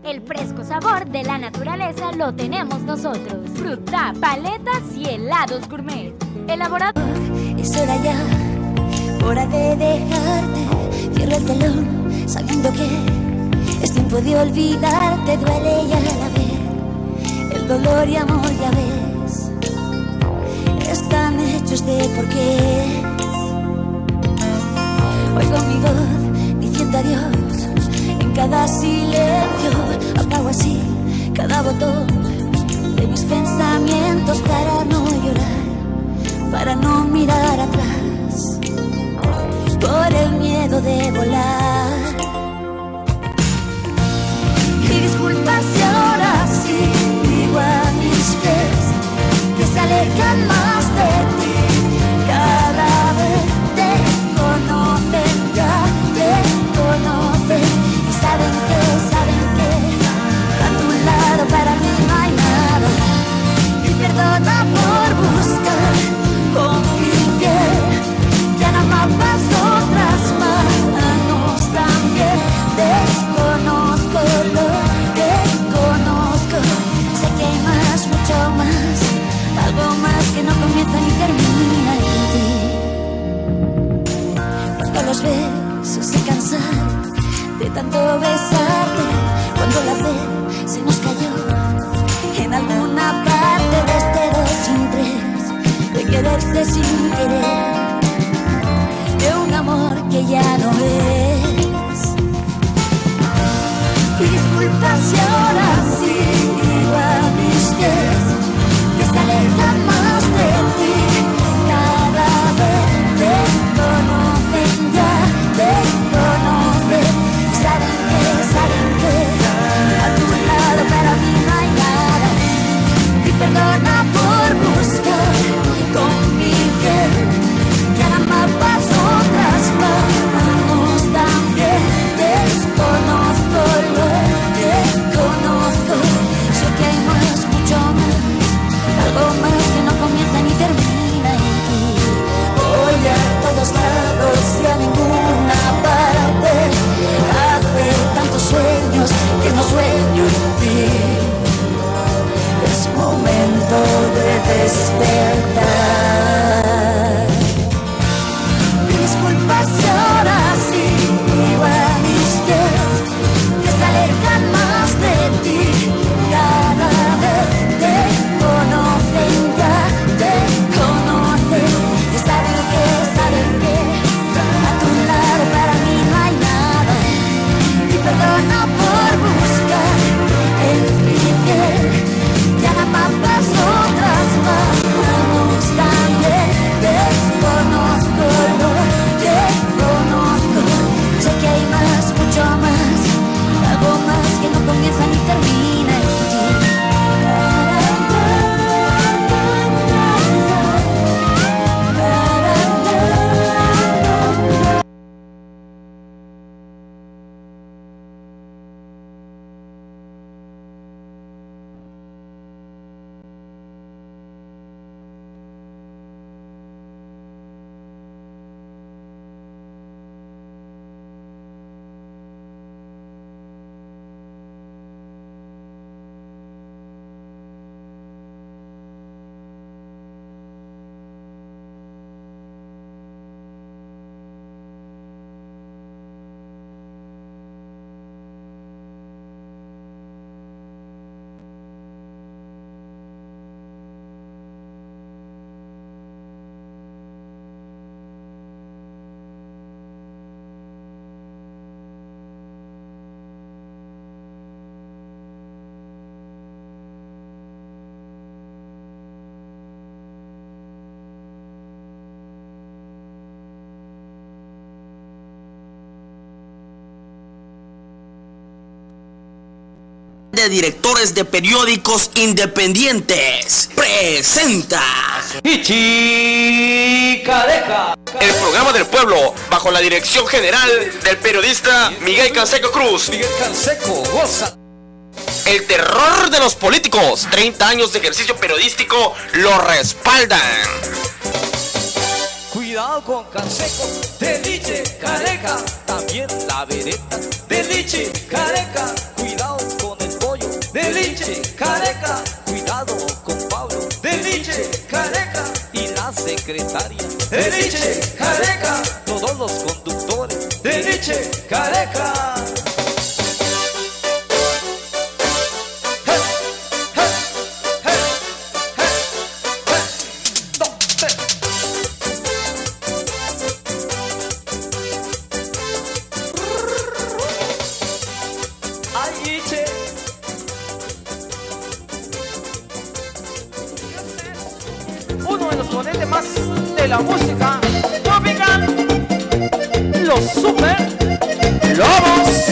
El fresco sabor de la naturaleza lo tenemos nosotros. Fruta, paletas y helados gourmet. Elaborado. Es hora ya, hora de dejarte. Cierra el telón, sabiendo que es tiempo de olvidarte. Duele ya la vez, el dolor y amor ya ves, están hechos de porqué. Oigo mi voz diciendo adiós en cada silencio. Apago así cada botón de mis pensamientos para no llorar, para no mirar atrás, por el miedo de volar. Y disculpa si ahora sí digo a mis pies que se alejan más de ti. Cada vez te conocen, ya te conocen y saben que a tu lado para mí no hay nada. Y perdona por buscar con mi piel, ya no mapas otras manos también. Desconozco lo que conozco, sé que hay más, mucho más, algo más que no comienza ni termina en ti. Cuando los besos se cansan de tanto besarte, cuando la fe se nos cayó en alguna parte de este dos sin tres, de quererse sin querer, de un amor que ya no es. Y disculpa si ahora sí digo a mis pies que se alejan más de ti. Cada vez te conocen, ya te conocen y saben que a tu lado para mí no hay nada. Y perdona por buscar con mi piel, ya no mapas otras manos también. Desconozco lo que conozco, sé que hay más, mucho más, algo más que no comienza ni termina en ti. Voy a todos lados y a ninguna parte, hace tantos sueños que no sueño en ti. Es momento de despertar. Disculpa si ahora sí digo a mis pies que se alejan más de ti. Cada vez te conocen, ya te conocen y saben que a tu lado para mí no hay nada. Y perdona por buscar en mi piel, ya no mapas otras manos también. Desconozco lo que conozco, sé que hay más, mucho más, algo más que no comienza ni termina en ti. De directores de periódicos independientes presenta Ichicadeca, el programa del pueblo bajo la dirección general del periodista Miguel Canseco Cruz. Miguel Canseco, goza. El terror de los políticos, 30 años de ejercicio periodístico lo respaldan. Cuidado con Canseco, de Ichicadeca, también la vereta de Ichicadeca. Cuidado con el Nietzsche, Careca, cuidado con Pablo. De Nietzsche, Careca, y la secretaria. De Nietzsche, Careca, todos los conductores. De Nietzsche, Careca. Uno de los ponentes más de la música tropical, los Super Lobos.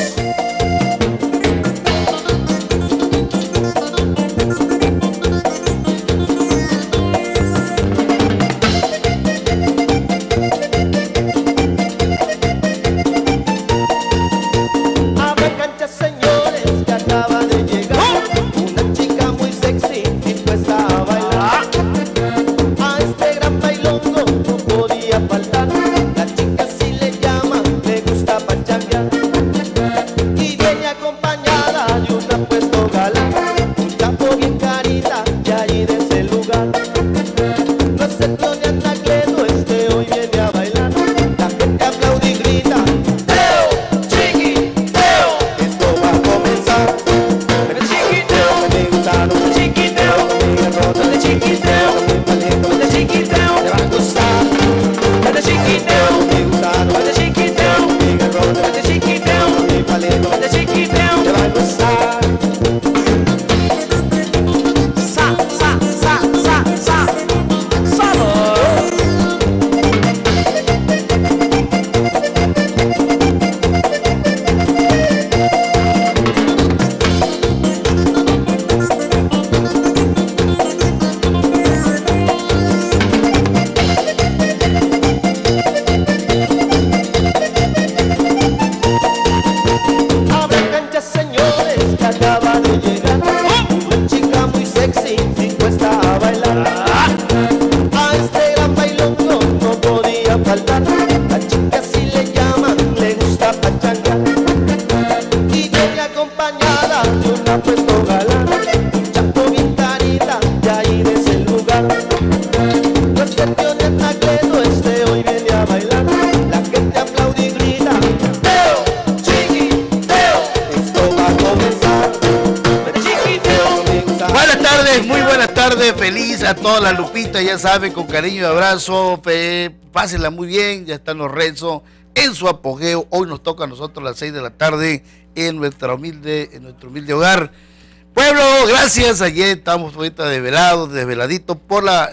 Feliz a toda la Lupita, ya saben, con cariño y abrazo, pásenla muy bien, ya están los rezos en su apogeo. Hoy nos toca a nosotros a las 6 de la tarde en nuestro humilde hogar. Pueblo, gracias, ayer estamos ahorita desveladitos por la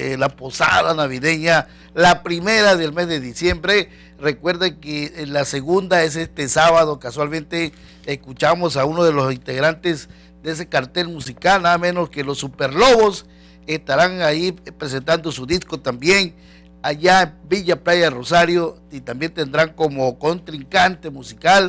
posada navideña, la primera del mes de diciembre. Recuerden que la segunda es este sábado, casualmente escuchamos a uno de los integrantes de ese cartel musical, nada menos que los Super Lobos, estarán ahí presentando su disco también allá en Villa Playa Rosario, y también tendrán como contrincante musical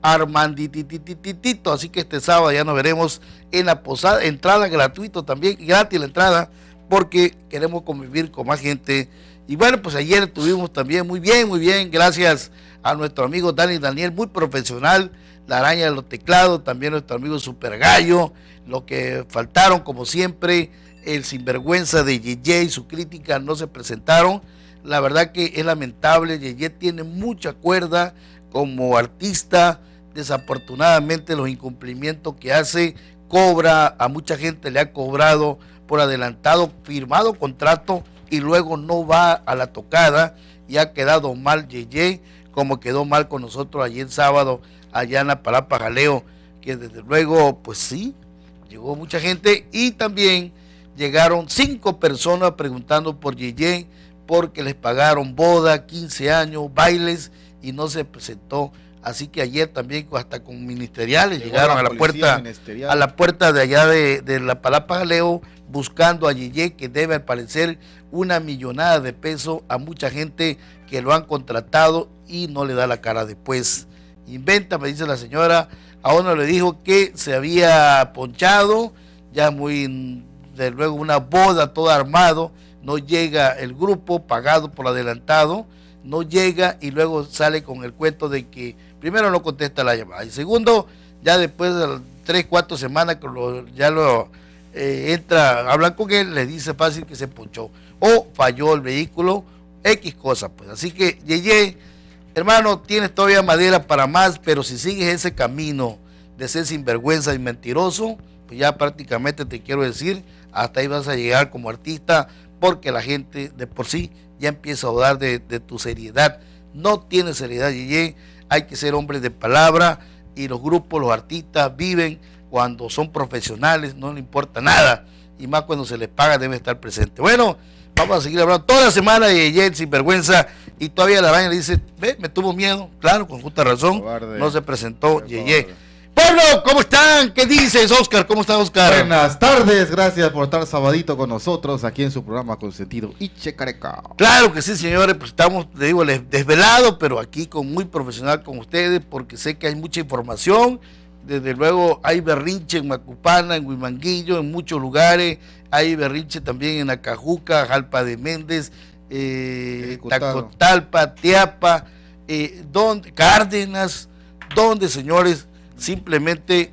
Armanditititito, así que este sábado ya nos veremos en la posada, entrada gratuito también, gratis la entrada, porque queremos convivir con más gente. Y bueno, pues ayer estuvimos también muy bien, gracias a nuestro amigo Daniel, muy profesional, la araña de los teclados, también nuestro amigo Super Gallo, lo que faltaron como siempre, el sinvergüenza de Yeye y su crítica no se presentaron. La verdad que es lamentable, Yeye tiene mucha cuerda como artista, desafortunadamente los incumplimientos que hace, cobra, a mucha gente le ha cobrado por adelantado, firmado contrato y luego no va a la tocada, y ha quedado mal Yeye, como quedó mal con nosotros ayer sábado allá en la Palapa Jaleo, que desde luego, pues sí, llegó mucha gente y también llegaron 5 personas preguntando por Yeye porque les pagaron boda, 15 años, bailes y no se presentó. Así que ayer también hasta con ministeriales llegaron a la puerta de allá de la Palapa Jaleo buscando a Yeye, que debe al parecer una millonada de pesos a mucha gente que lo han contratado y no le da la cara después. Inventa, me dice la señora, a uno le dijo que se había ponchado, ya muy de luego una boda todo armado, no llega el grupo pagado por adelantado, no llega y luego sale con el cuento de que primero no contesta la llamada y segundo ya después de 3, 4 semanas que entra, hablan con él, le dice fácil que se ponchó o falló el vehículo, X cosas, pues. Así que, Yeye, hermano, tienes todavía madera para más, pero si sigues ese camino de ser sinvergüenza y mentiroso, pues ya prácticamente te quiero decir, hasta ahí vas a llegar como artista, porque la gente de por sí ya empieza a dudar de tu seriedad. No tienes seriedad, Yeye, hay que ser hombres de palabra, y los grupos, los artistas viven cuando son profesionales, no le importa nada, y más cuando se les paga debe estar presente. Bueno, vamos a seguir hablando toda la semana de Yeye sinvergüenza, y todavía la vaina le dice, ve, me tuvo miedo, claro, con justa razón, cobarde, no se presentó Yeye. Pueblo, ¿cómo están? ¿Qué dices, Oscar? ¿Cómo está, Oscar? Buenas tardes, gracias por estar sabadito con nosotros aquí en su programa consentido Iche Careca. Claro que sí, señores, pues estamos, le digo, desvelados, pero aquí muy profesional con ustedes, porque sé que hay mucha información. Desde luego hay berrinche en Macupana, en Huimanguillo, en muchos lugares, hay berrinche también en Acajuca, Jalpa de Méndez, Tacotalpa, Teapa, Cárdenas, donde, señores, simplemente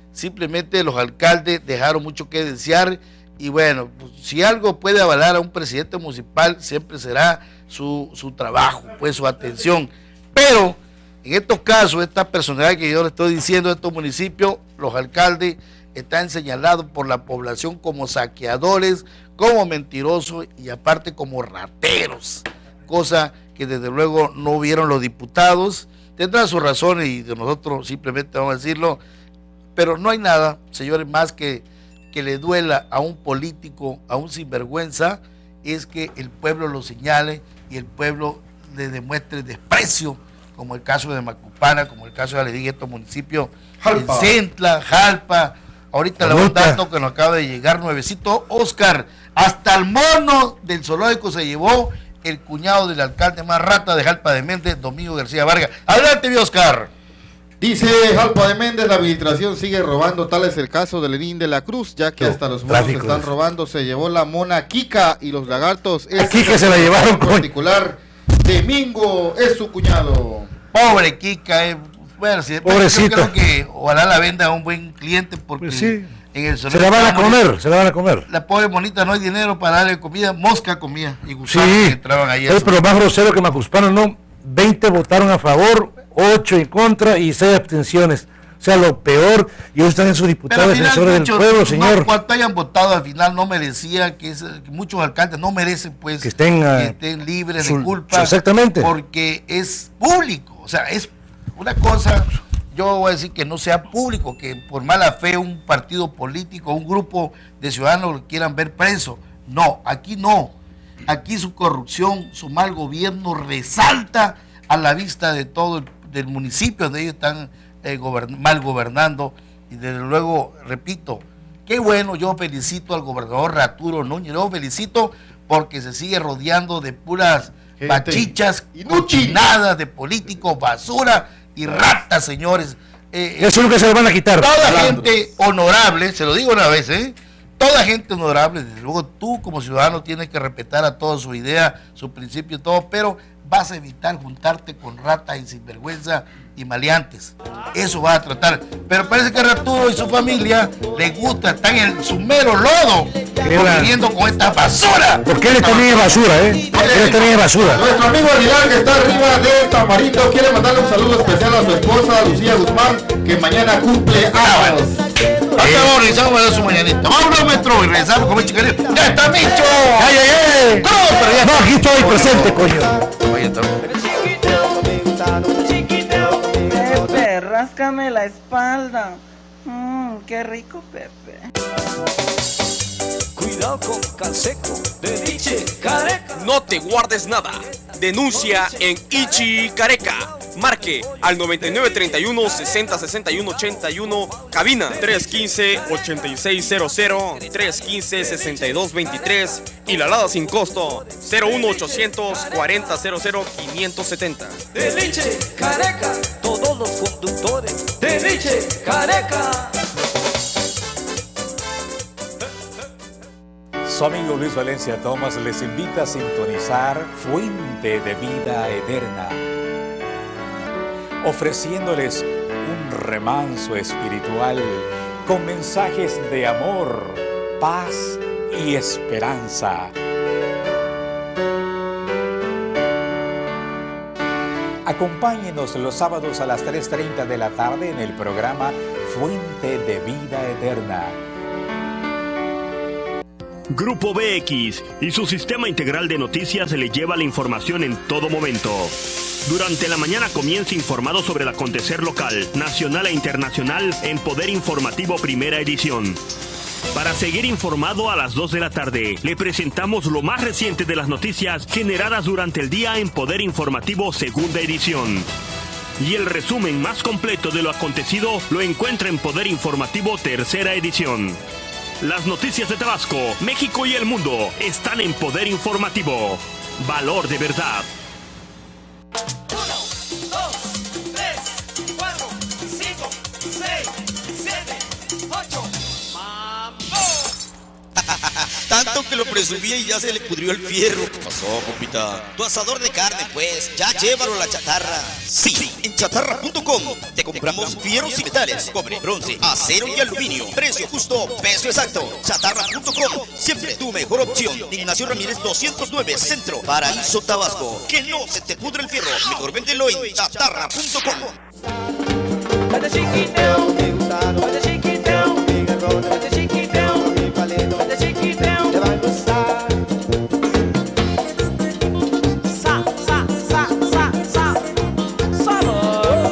los alcaldes dejaron mucho que desear, y bueno, pues, si algo puede avalar a un presidente municipal, siempre será su trabajo, pues su atención, pero en estos casos, esta personalidad que yo le estoy diciendo de estos municipios, los alcaldes están señalados por la población como saqueadores, como mentirosos y aparte como rateros, cosa que desde luego no vieron los diputados. Tendrán sus razones y nosotros simplemente vamos a decirlo, pero no hay nada, señores, más que le duela a un político, a un sinvergüenza, es que el pueblo lo señale y el pueblo le demuestre desprecio, como el caso de Macupana, como el caso de, le dije, estos municipios, Centla, Jalpa, ahorita le dato que nos acaba de llegar nuevecito, Oscar, hasta el mono del zoológico se llevó el cuñado del alcalde más rata de Jalpa de Méndez, Domingo García Vargas. Adelante, mi Oscar. Dice Jalpa de Méndez, la administración sigue robando, tal es el caso de Lenín de la Cruz, ya que hasta los monos se están robando, se llevó la mona Kika y los lagartos. Kika se la llevaron en particular, Domingo es su cuñado. Pobre Kika, bueno, yo creo que ojalá la venda a un buen cliente, porque pues sí, se la van a comer. La pobre bonita no hay dinero para darle comida, mosca comía y gusanos sí, que entraban ahí. Pero lo más grosero que Macuspano, no, 20 votaron a favor, 8 en contra y 6 abstenciones. O sea, lo peor, y ellos están en sus diputados defensores del pueblo, señor. Cuanto hayan votado al final no merecía que muchos alcaldes no merecen pues que estén libres de culpa. Exactamente. Porque es público, o sea, es una cosa. Yo voy a decir que no sea público, que por mala fe un partido político, un grupo de ciudadanos lo quieran ver preso. No, aquí no. Aquí su corrupción, su mal gobierno resalta a la vista de todo el municipio donde ellos están mal gobernando. Y desde luego, repito, qué bueno, yo felicito al gobernador Arturo Núñez, lo felicito porque se sigue rodeando de puras bachichas, cochinadas de políticos, basura y ratas, señores. Eso es lo que se le van a quitar. Toda gente honorable, se lo digo una vez, toda gente honorable, desde luego tú como ciudadano tienes que respetar a toda su idea, su principio y todo, pero vas a evitar juntarte con ratas y sinvergüenza y maleantes. Eso va a tratar. Pero parece que Arturo y su familia les gusta, están en su mero lodo, conviviendo con esta basura. Porque él también es basura, Él también es basura. Nuestro amigo Aguilar, que está arriba de Tamarindo, quiere mandarle un saludo especial a su esposa, Lucía Guzmán, que mañana cumple años. Ahora regresamos a su mañanita. Vamos, maestro, y regresamos con Micho Carrillo. ¡Ya está, Micho! ¡Ay! No, aquí estoy presente, coño. Pepe, ráscame la espalda. Qué rico, Pepe. Cuidado con Canseco de Iche Careca. No te guardes nada. Denuncia en Ichi Careca. Marque al 9931 60 61 81, cabina 315 8600 315 6223 y la alada sin costo 01800 40 00 570. De Iche Careca, todos los conductores de Iche Careca. Su amigo Luis Valencia Thomas les invita a sintonizar Fuente de Vida Eterna, ofreciéndoles un remanso espiritual con mensajes de amor, paz y esperanza. Acompáñenos los sábados a las 3:30 de la tarde en el programa Fuente de Vida Eterna. Grupo BX y su sistema integral de noticias le lleva la información en todo momento. Durante la mañana comienza informado sobre el acontecer local, nacional e internacional en Poder Informativo Primera Edición. Para seguir informado a las 2 de la tarde, le presentamos lo más reciente de las noticias generadas durante el día en Poder Informativo Segunda Edición. Y el resumen más completo de lo acontecido lo encuentra en Poder Informativo Tercera Edición. Las noticias de Tabasco, México y el mundo están en Poder Informativo. Valor de verdad. 1, 2, 3, 4, 5, 6, 7, 8. Tanto que lo presumía y ya se le pudrió el fierro. ¿Qué pasó, compita? Tu asador de carne, pues. Ya llévalo a la chatarra. Sí, en chatarra.com te compramos fierros y metales, cobre, bronce, acero y aluminio. Precio justo, peso exacto. Chatarra.com, siempre tu mejor opción. Ignacio Ramírez 209, Centro, Paraíso, Tabasco. Que no se te pudre el fierro. Mejor véndelo en chatarra.com. Te va a gustar. Sa, sa, sa, sa, sa. Sabor.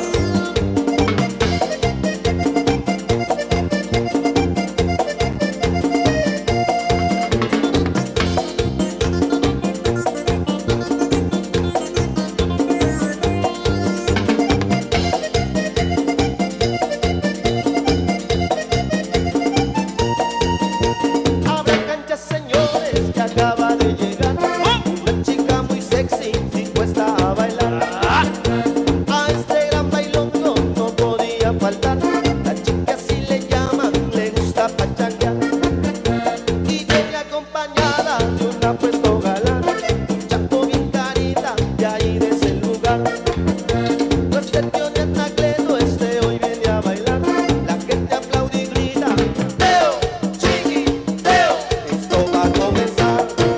Acaba de llegar una chica muy sexy dispuesta a bailar. A este gran bailón no podía faltar. La chica así le llaman, le gusta pachanguear. Y viene acompañada de un apuesto galán, un chapo bien carita de ahí de ese lugar. No es el tío ni Anacleto, este hoy viene a bailar. La gente aplaude y grita: Teo, chiqui, Teo, esto va a comenzar.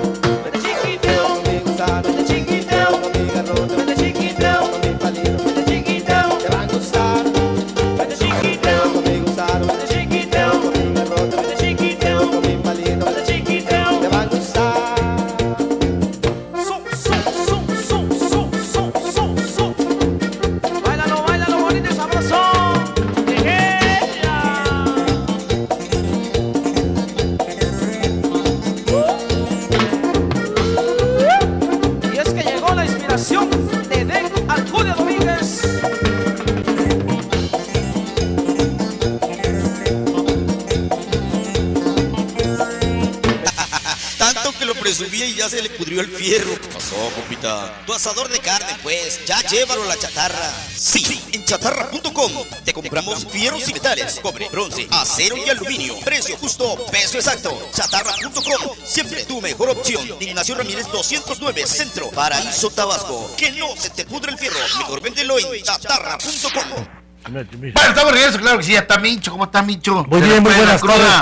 Presumía y ya se le pudrió el fierro. ¿Qué pasó, compita? Tu asador de carne, pues. Ya llévalo a la chatarra. Sí, en chatarra.com te compramos fierros y metales, cobre, bronce, acero y aluminio. Precio justo, peso exacto. Chatarra.com, siempre tu mejor opción. Ignacio Ramírez 209, Centro, Paraíso, Tabasco. Que no se te pudre el fierro. Mejor véndelo en chatarra.com. Bueno, estamos de regreso, claro que sí, ya está Micho. ¿Cómo está Micho? Muy bien, muy buenas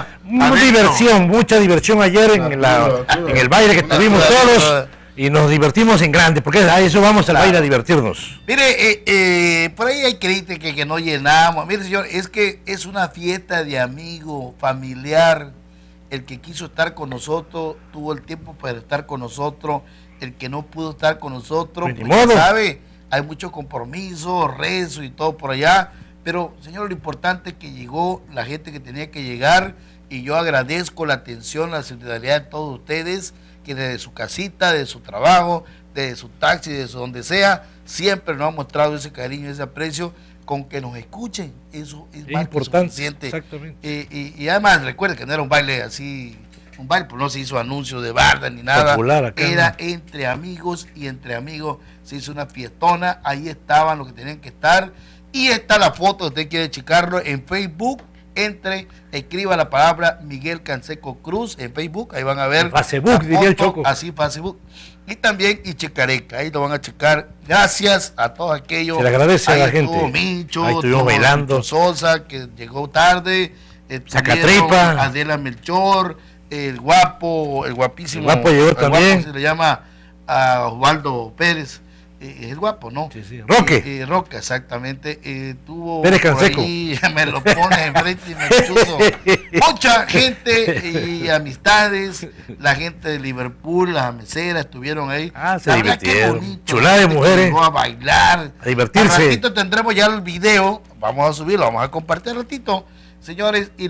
tardes. Mucha diversión ayer en el baile que tuvimos todos y nos divertimos en grande, porque a eso vamos al baile a divertirnos. Mire, por ahí hay crítica que no llenamos. Mire, señor, es que es una fiesta de amigo, familiar. El que quiso estar con nosotros tuvo el tiempo para estar con nosotros. El que no pudo estar con nosotros, pues, sabe, hay mucho compromiso, rezo y todo por allá, pero señor, lo importante es que llegó la gente que tenía que llegar y yo agradezco la atención, la solidaridad de todos ustedes, que desde su casita, de su trabajo, de su taxi, de su donde sea, siempre nos han mostrado ese cariño, ese aprecio, con que nos escuchen, eso es más importante, suficiente. Exactamente. Y además recuerden que no era un baile así, un baile, pues no se hizo anuncio de barda ni nada, acá, era ¿no? Entre amigos y entre amigos se hizo una fiestona, ahí estaban los que tenían que estar y está la foto, usted quiere checarlo en Facebook, entre, escriba la palabra Miguel Canseco Cruz en Facebook, ahí van a ver. Facebook, diría el Choco. Así, Facebook. Y también Ichi Careca, ahí lo van a checar. Gracias a todos aquellos. Se le agradece a la gente. Mincho, ahí estuvimos bailando. Sosa, que llegó tarde. Sacatripa. Adela Melchor, el guapo, el guapísimo. El guapo llegó también. Guapo se le llama a Osvaldo Pérez. Es el guapo, ¿no? Sí, sí. Roque. Roque, exactamente. Tuvo Pérez Canseco. Ahí, me lo pones enfrente y me chuzo. Mucha gente y amistades, la gente de Liverpool, las meseras estuvieron ahí. Se divirtieron. Chulada de mujeres. A bailar. A divertirse. Al ratito tendremos ya el video, vamos a subirlo, vamos a compartir un ratito, señores, y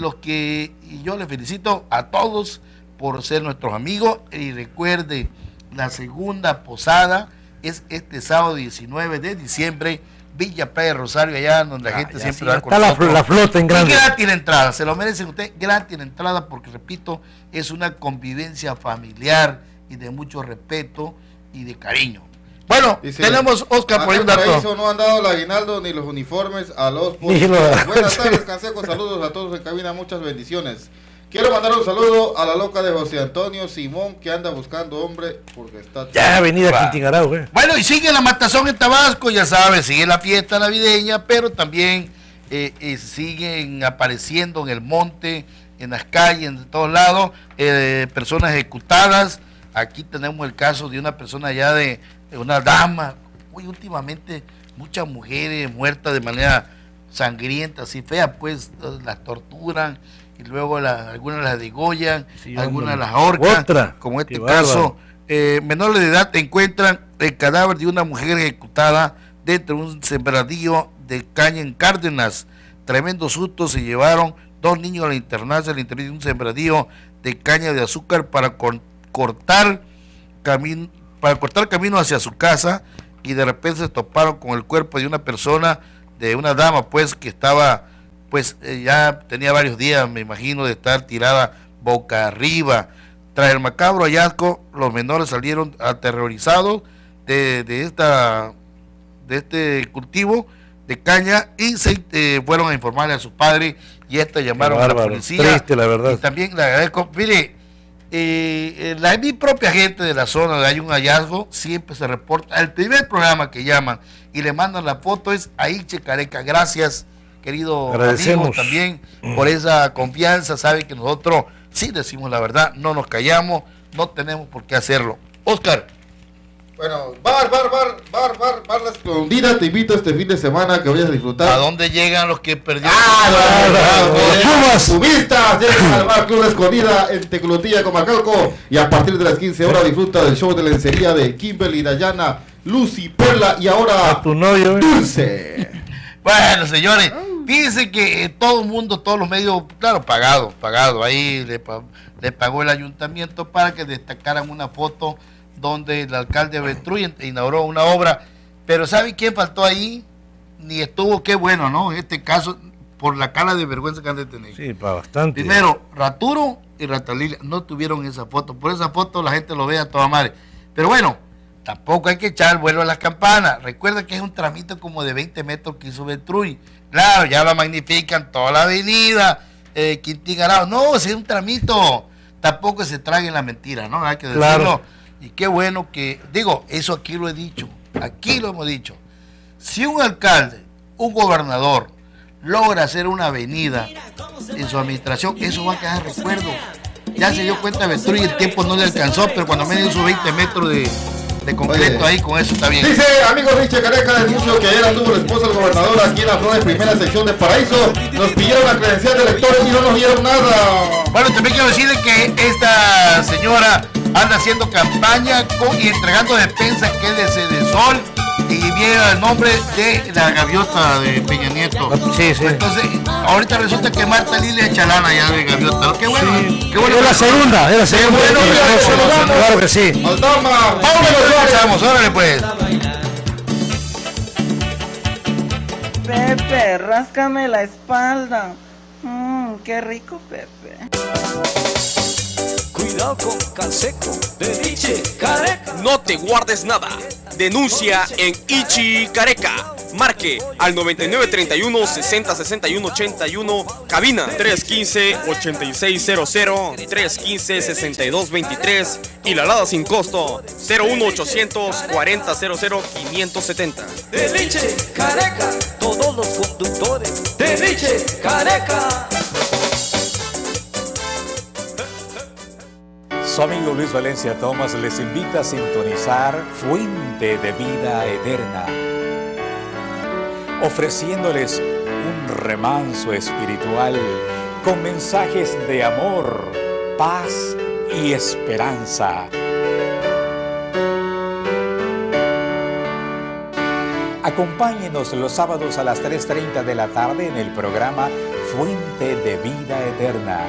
yo les felicito a todos por ser nuestros amigos. Y recuerde, la segunda posada es este sábado 19 de diciembre, Villa Playa Rosario, allá donde la gente siempre va con nosotros. La flota en grande. Y gratis la entrada, se lo merecen ustedes, gratis la entrada, porque repito, es una convivencia familiar y de mucho respeto y de cariño. Bueno, tenemos Oscar por ahí un dato. No han dado el aguinaldo ni los uniformes a los policías. Buenas tardes, Canseco, saludos a todos en cabina, muchas bendiciones. Quiero mandar un saludo a la loca de José Antonio Simón, que anda buscando hombre porque está... Ya, avenida Quintingarao, güey. Bueno, y sigue la matazón en Tabasco, ya sabes, sigue la fiesta navideña, pero también siguen apareciendo en el monte, en las calles, en todos lados, personas ejecutadas. Aquí tenemos el caso de una persona ya de una dama. Uy, últimamente muchas mujeres muertas de manera sangrienta, así fea, pues las torturan. Y luego algunas las degollan, algunas las ahorcan, como este caso. Menores de edad encuentran el cadáver de una mujer ejecutada dentro de un sembradío de caña en Cárdenas. Tremendo susto se llevaron 2 niños al internarse al interior de un sembradío de caña de azúcar para cortar camino hacia su casa, y de repente se toparon con el cuerpo de una persona, de una dama, pues, que estaba... ya tenía varios días, me imagino, de estar tirada boca arriba. Tras el macabro hallazgo, los menores salieron aterrorizados de este cultivo de caña y se fueron a informarle a sus padres, y llamaron a la policía. Triste, la verdad. Y también le agradezco, mire, mi propia gente de la zona donde hay un hallazgo, siempre se reporta. El primer programa que llaman y le mandan la foto es a Ichi Careca. Gracias, querido amigo, también por esa confianza. Sabe que nosotros sí decimos la verdad, no nos callamos, no tenemos por qué hacerlo. Oscar. Bueno, Bar La Escondida te invito este fin de semana que vayas a disfrutar. ¿A dónde llegan los que perdieron? Los Pumistas llegan al Bar Club La Escondida en Teclotilla, Comacalco, y a partir de las 15 horas disfruta del show de lencería de Kimberly, Dayana, Lucy, Perla y ahora a tu novio, Dulce. Bueno, señores, fíjense que todo el mundo, todos los medios, claro, pagado, ahí le pagó el ayuntamiento para que destacaran una foto donde el alcalde Beltruy inauguró una obra, pero ¿sabe quién faltó ahí? Ni estuvo, qué bueno, ¿no? En este caso, por la cara de vergüenza que han de tener. Sí, para bastante. Primero, Raturo y Ratalilia no tuvieron esa foto, por esa foto la gente lo ve a toda madre. Pero bueno, tampoco hay que echar vuelo a las campanas. Recuerda que es un tramito como de 20 metros que hizo Beltruy. Claro, ya lo magnifican toda la avenida, Quintingarao. No, es un tramito. Tampoco se traguen la mentira, ¿no? Hay que decirlo. Claro. Y qué bueno que, digo, eso aquí lo he dicho, aquí lo hemos dicho. Si un alcalde, un gobernador, logra hacer una avenida en su administración, eso va a quedar recuerdo. Ya se dio cuenta Beltruy, el tiempo no le alcanzó, pero cuando me dio sus 20 metros de concreto ahí, con eso está bien. Dice, amigo Richie Careca, denuncio que ayer anduvo la esposa del gobernador aquí en la Flores, primera sección de Paraíso. Nos pidieron la credencial de electores y no nos dieron nada. Bueno, también quiero decirle que esta señora anda haciendo campaña y entregando despensas que es de Cedesol, y viene el nombre de la gaviota de Peña Nieto. Sí, sí. Entonces, ahorita resulta que Marta Lilia Chalana ya de gaviota. Qué bueno, sí. Qué bueno. Es la segunda, es la segunda. Qué bueno, claro que sí. Vamos, órale pues. Pepe, ráscame la espalda. Qué rico, Pepe. Cuidado con Canseco de Ichi Careca. No te guardes nada. Denuncia en Ichi Careca. Marque al 9931-606181, cabina 315-8600, 315-6223 y la alada sin costo 01800-4000-570. De Liche Careca, todos los conductores de Liche Careca. Su amigo Luis Valencia Thomas les invita a sintonizar Fuente de Vida Eterna, ofreciéndoles un remanso espiritual con mensajes de amor, paz y esperanza. Acompáñenos los sábados a las 3:30 de la tarde en el programa Fuente de Vida Eterna.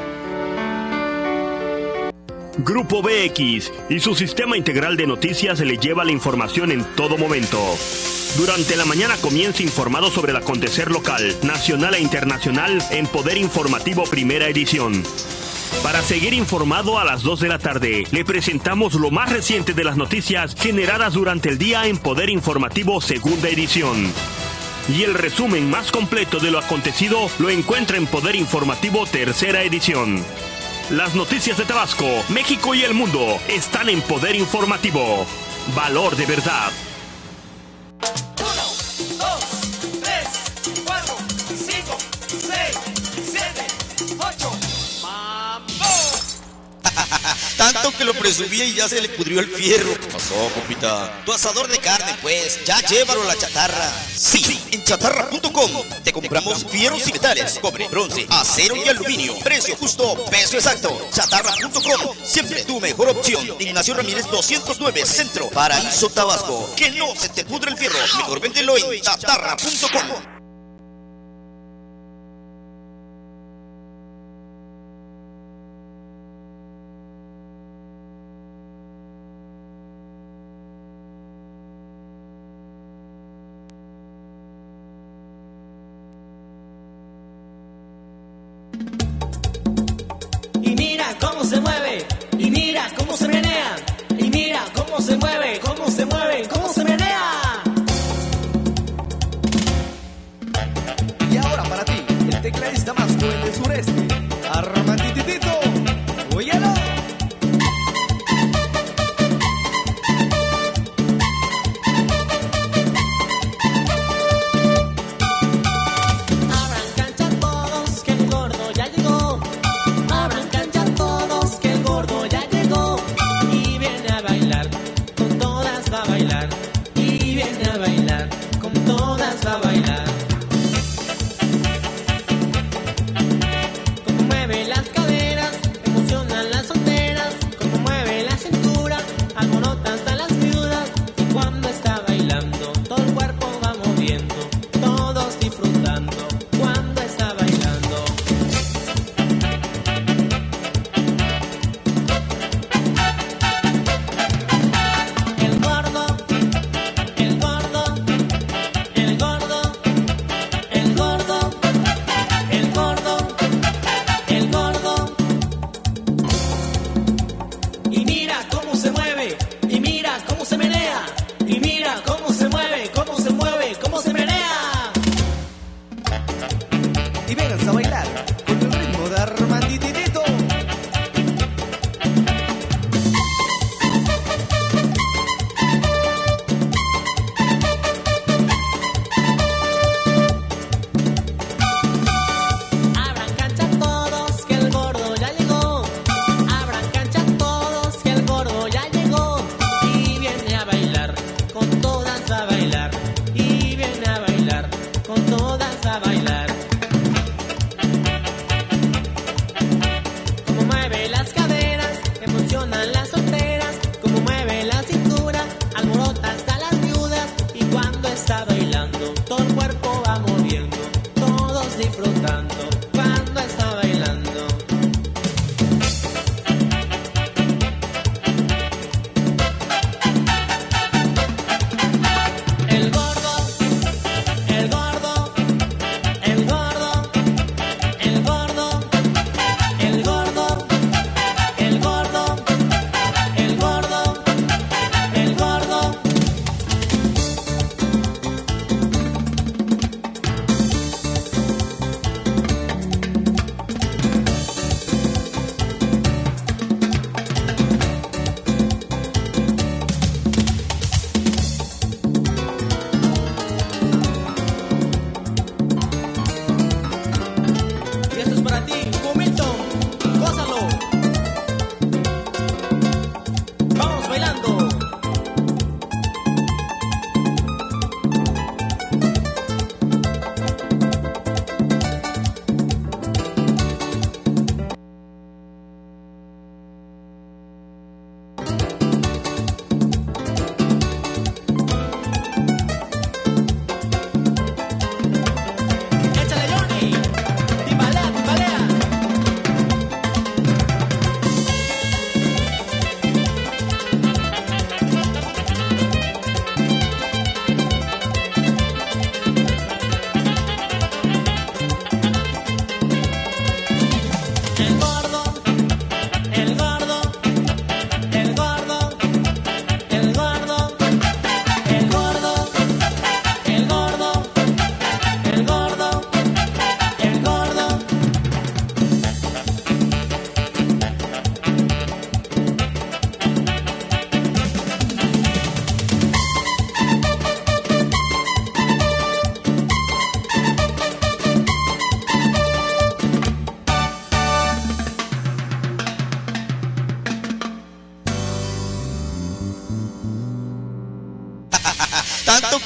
Grupo BX y su sistema integral de noticias le lleva la información en todo momento. Durante la mañana comienza informado sobre el acontecer local, nacional e internacional en Poder Informativo Primera Edición. Para seguir informado a las 2 de la tarde, le presentamos lo más reciente de las noticias generadas durante el día en Poder Informativo Segunda Edición. Y el resumen más completo de lo acontecido lo encuentra en Poder Informativo Tercera Edición. Las noticias de Tabasco, México y el mundo están en Poder Informativo. Valor de verdad. 1, 2, 3, 4, 5, 6, 7, 8. ¡Mambo! Tanto que lo presumía y ya se le pudrió el fierro. ¿Qué pasó, compita? Tu asador de carne, pues, ya llévalo a la chatarra. Sí, en chatarra.com te compramos fierros y metales, cobre, bronce, acero y aluminio. Precio justo, peso exacto. Chatarra.com, siempre tu mejor opción. Ignacio Ramírez 209, Centro, Paraíso, Tabasco. Que no se te pudre el fierro. Mejor véndelo en chatarra.com. Cómo se mueve, y mira cómo se menea, y mira cómo se mueve, cómo se mueve, cómo se menea. Y ahora para ti, el tecladista más joven del sureste, Armandititito, óyelo. Con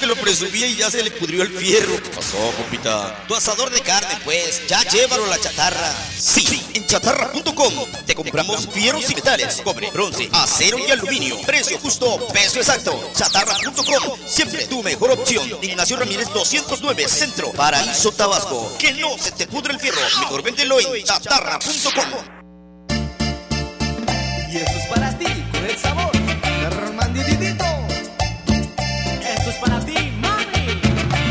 lo presumía y ya se le pudrió el fierro. Pasó, compita. Tu asador de carne, pues, ya llévalo a la chatarra. Sí, en chatarra.com te compramos fierros y metales, cobre, bronce, acero y aluminio. Precio justo, peso exacto. Chatarra.com, siempre tu mejor opción. Ignacio Ramírez 209, Centro, Paraíso, Tabasco. Que no se te pudre el fierro, mejor véndelo en chatarra.com. Y esto es para ti, con el sabor de Armandititito. Esto es para ti, mami.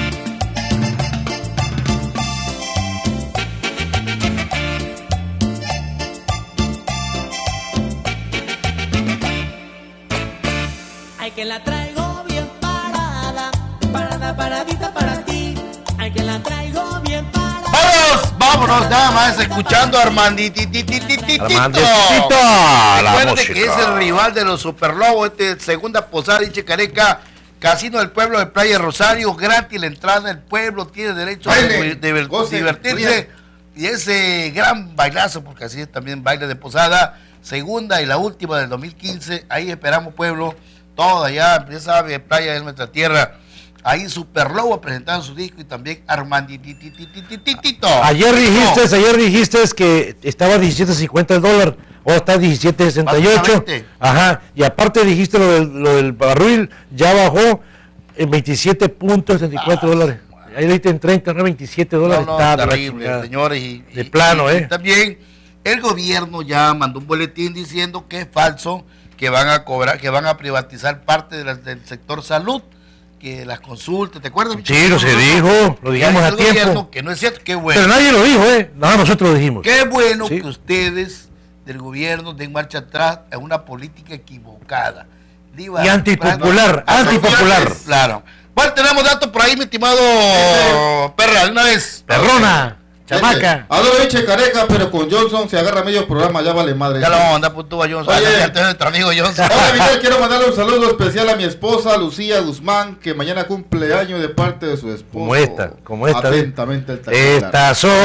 Ay, que la traigo bien parada, parada, paradita para ti. Ay, que la traigo bien parada. Vámonos nada más escuchando a Armanditititito. Recuerde que es el rival de los Superlobos, segunda posada de Careca, Casino del Pueblo de Playa Rosario, gratis la entrada, el pueblo tiene derecho a divertirse. Y ese gran bailazo, porque así es también baile de posada, segunda y la última del 2015, ahí esperamos pueblo, todo allá, ya sabe, Playa de nuestra tierra. Ahí Superlobo presentaron su disco y también Armanditititito. Ayer dijiste que estaba $17.50 el dólar, ahora está $17.68. Ajá, y aparte dijiste lo del barril, ya bajó en $27.74. Ahí ahorita en 30, no $27. No, está terrible, señores. De plano, y también el gobierno ya mandó un boletín diciendo que es falso, que van a cobrar, que van a privatizar parte del sector salud, que las consultas, ¿te acuerdas? Sí, se dijo, lo dijimos a tiempo. Que no es cierto, qué bueno. Pero nadie lo dijo, nada, nosotros lo dijimos. Qué bueno que ustedes del gobierno den marcha atrás a una política equivocada. Y antipopular. Claro. Bueno, tenemos datos por ahí, mi estimado Perra, de una vez. Perrona. Chamaca. Adoro Iche Careca, pero con Johnson se agarra medio programa, ya vale madre. Ya lo vamos a mandar punto a Johnson. Oye, nuestro amigo Johnson. Hola, Miguel, quiero mandarle un saludo especial a mi esposa Lucía Guzmán, que mañana cumple año de parte de su esposo. Como esta. Atentamente el Estas son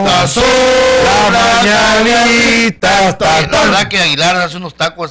las mañanitas. La verdad que Aguilar hace unos tacos.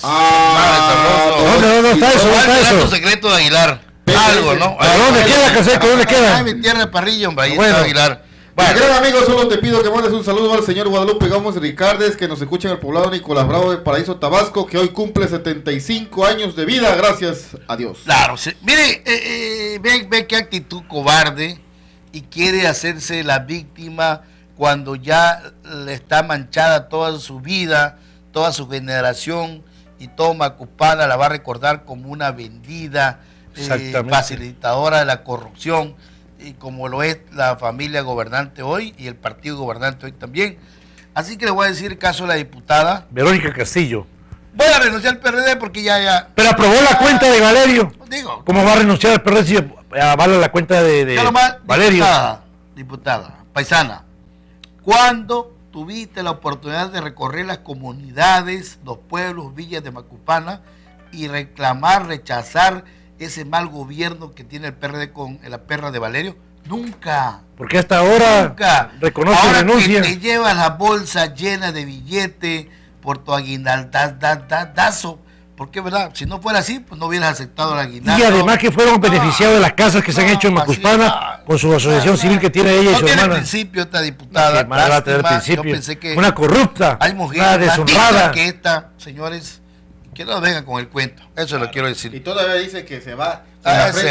No está eso. El secreto de Aguilar. Algo, ¿no? ¿A dónde queda, Caseco? ¿Dónde queda? Ay, mi tierra de Parrillo, hombre. Ahí está Aguilar. Bueno. Mi gran amigo, solo te pido que mandes un saludo al señor Guadalupe Gómez Ricardes, que nos escucha en el poblado Nicolás Bravo de Paraíso, Tabasco, que hoy cumple 75 años de vida, gracias a Dios. Claro, mire, ve qué actitud cobarde y quiere hacerse la víctima cuando ya le está manchada toda su vida, toda su generación, y todo Macupana la va a recordar como una vendida, facilitadora de la corrupción, y como lo es la familia gobernante hoy y el partido gobernante hoy también. Así que le voy a decir el caso de la diputada Verónica Castillo. Voy a renunciar al PRD porque ya... Pero aprobó la cuenta de Valerio. Digo, ¿cómo va a renunciar al PRD si avala la cuenta de Valerio? Diputada, paisana, ¿cuándo tuviste la oportunidad de recorrer las comunidades, los pueblos, villas de Macupana y reclamar, rechazar ese mal gobierno que tiene el PRD con la perra de Valerio? Nunca. Porque hasta ahora reconoce y renuncia. Que te llevas la bolsa llena de billete por tu aguinaldazo. Porque, ¿verdad? Si no fuera así, pues no hubieras aceptado el aguinaldo. Y además que fueron beneficiados de las casas que se han hecho en Macuspana con su asociación civil que tiene ella y su hermana. No tiene principio esta diputada. Yo pensé que una corrupta, hay mujeres una deshonrada. Que esta, señores, que no vengan con el cuento. Eso lo quiero decir. Y todavía dice que se va. Se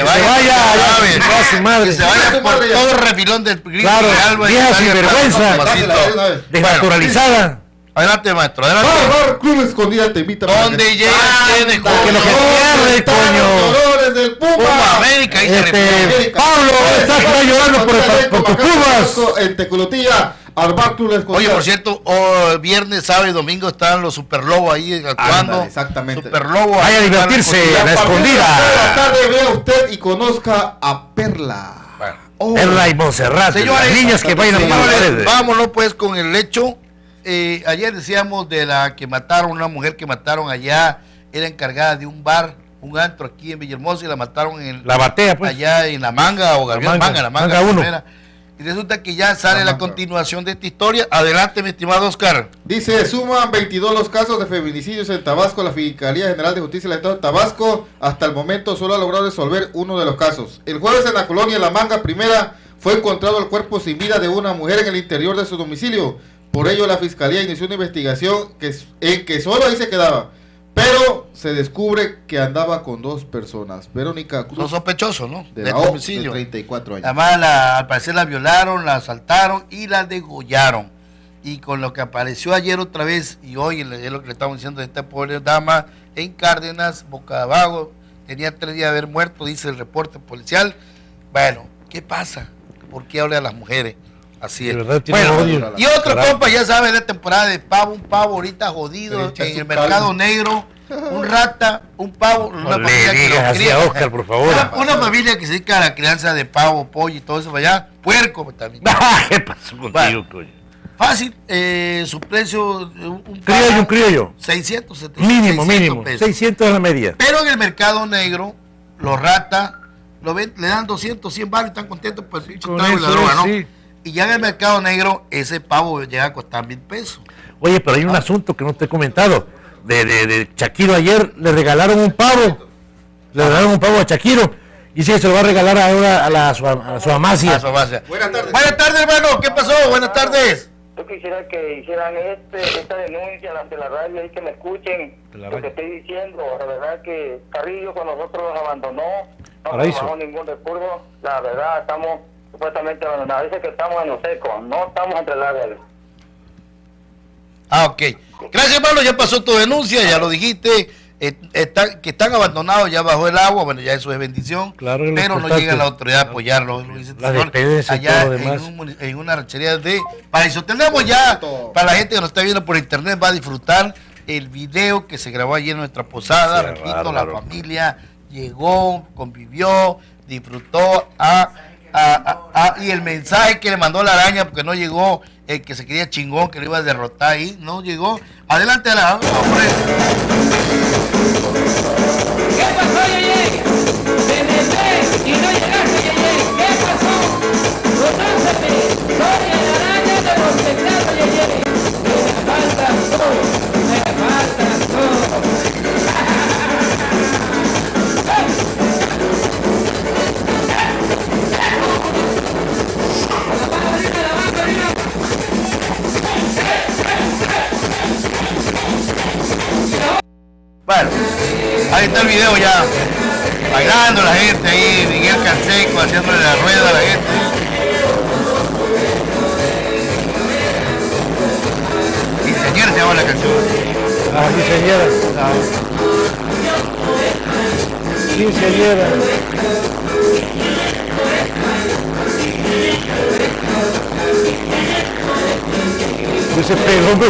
vaya por todo el refilón del grito. Claro, vieja sinvergüenza, desnaturalizada. Adelante, maestro, adelante. Bar Club Escondida te invita. ¿Dónde llega? Que lo que pierde, coño. Del Puma. América. Pablo, estás llorando por tus Pumas. En Teculotilla. Oye, por cierto, viernes, sábado y domingo están los Superlobos ahí actuando. Exactamente. Superlobos. Vaya a divertirse, a la escondida. Esta tarde vea usted y conozca a Perla. Perla y Montserrat. Señores, niñas que bailan para ustedes. Vámonos pues con el hecho. Ayer decíamos de la que mataron, una mujer que mataron allá, era encargada de un bar, un antro aquí en Villahermosa, y la mataron en la batea, pues. Allá en La Manga o Gabriel la Manga 1. Y resulta que ya sale la continuación de esta historia. Adelante, mi estimado Oscar. Dice, suman 22 los casos de feminicidios en Tabasco. La Fiscalía General de Justicia del Estado de Tabasco hasta el momento solo ha logrado resolver uno de los casos. El jueves en la colonia La Manga Primera fue encontrado el cuerpo sin vida de una mujer en el interior de su domicilio. Por ello la Fiscalía inició una investigación en que solo ahí se quedaba. Pero se descubre que andaba con 2 personas. Verónica Cruz. Son sospechosos, ¿no? De Del la O, homicidio. de 34 años. Además, al parecer la violaron, la asaltaron y la degollaron. Y con lo que apareció ayer otra vez, y hoy es lo que le estamos diciendo de esta pobre dama, en Cárdenas, boca abajo, tenía 3 días de haber muerto, dice el reporte policial. Bueno, ¿qué pasa? ¿Por qué habla a las mujeres? Así es. Bueno, y otro compa, ya sabe, de temporada de pavo, un pavo ahorita jodido en el mercado negro, un rata, un pavo, una familia que lo cría. Oscar, por favor. Una familia que se dedica a la crianza de pavo, pollo y todo eso para allá, puerco también. ¿Qué pasó contigo, coño? Fácil, su precio, un criollo. 600, 700, mínimo, pesos. 600 es la media. Pero en el mercado negro, los ratas, le dan 200, 100 baros y están contentos por el pinche trago y la droga, ¿no? Sí. Y ya en el mercado negro, ese pavo llega a costar 1,000 pesos. Oye, pero hay un asunto que no te he comentado. De Shakiro ayer le regalaron un pavo. Le regalaron un pavo a Shakiro. Y sí, se lo va a regalar ahora a su amacia. Buenas tardes. Buenas tardes, hermano. ¿Qué pasó? Buenas tardes. Yo quisiera que hicieran esta denuncia ante la radio y que me escuchen lo que estoy diciendo. La verdad que Carrillo con nosotros nos abandonó. No nos bajó ningún recurso. La verdad, estamos supuestamente abandonados. Dice que estamos en los secos. No estamos entre lágrimas. Ok. Gracias, hermano. Ya pasó tu denuncia, ya lo dijiste. Que están abandonados ya bajo el agua. Bueno, ya eso es bendición. Claro, pero no llega la autoridad a apoyarlo. Allá en una ranchería de Paraíso. Tenemos ya, para la gente que nos está viendo por internet, va a disfrutar el video que se grabó allí en nuestra posada. Sí, repito, la familia llegó, convivió, disfrutó y el mensaje que le mandó la araña, porque no llegó el que se quería chingón, que lo iba a derrotar ahí, no llegó. Adelante, hombre. ¿Qué pasó, Yeye? Me metí y no llegaste, Yeye. ¿Qué pasó? Conócete, soy el araña de los teclados, Yeye. Me faltas tú, me faltas tú. Bueno, ahí está el video ya, bailando la gente ahí, Miguel Canseco haciéndole la rueda a la gente. Quinceañera se llama la canción. Ah, quinceañera. Quinceañera. Ese pelo, hombre.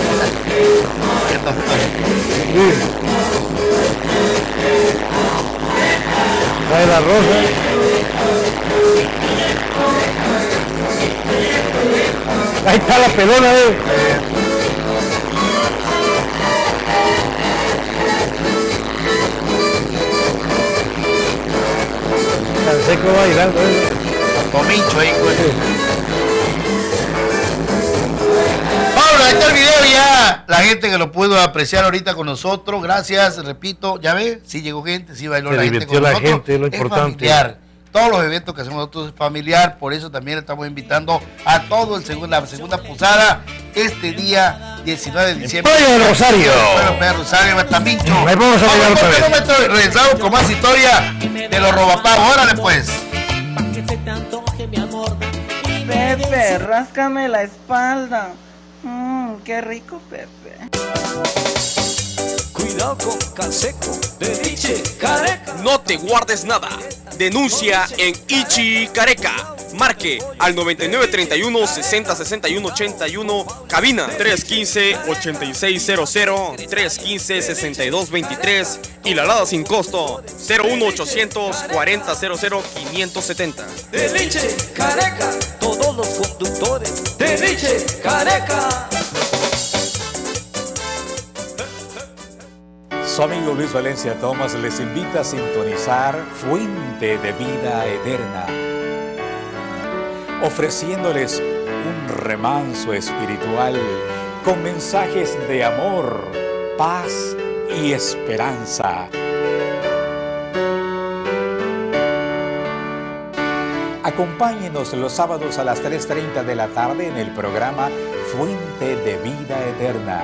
Trae la rosa. Ahí está la pelona, Tan seco bailando, Tomincho ahí, Pablo, ahí está el video ya. La gente que lo pudo apreciar ahorita con nosotros, gracias, repito, ya ve, sí llegó gente, sí bailó la gente con nosotros. Gente, lo importante. Familiar. Todos los eventos que hacemos nosotros es familiar, por eso también estamos invitando a todo la segunda posada este día 19 de diciembre. ¡Pollo de Rosario! Rosario, Matamincho. Ahí vamos a llegar otra vez. Regresamos con más historia de los robapagos. Órale pues. Pepe, ráscame la espalda. Qué rico, Pepe. Cuidado con Canseco de Ichi Careca. No te guardes nada. Denuncia en Ichi Careca. Marque al 9931 60 61 81, cabina 315-8600, 315-6223 y la alada sin costo 01800 40 00 570. De Ichi Careca, todos los conductores de Ichi Careca. Su amigo Luis Valencia Thomas les invita a sintonizar Fuente de Vida Eterna. ofreciéndoles un remanso espiritual con mensajes de amor, paz y esperanza. Acompáñenos los sábados a las 3:30 de la tarde en el programa Fuente de Vida Eterna.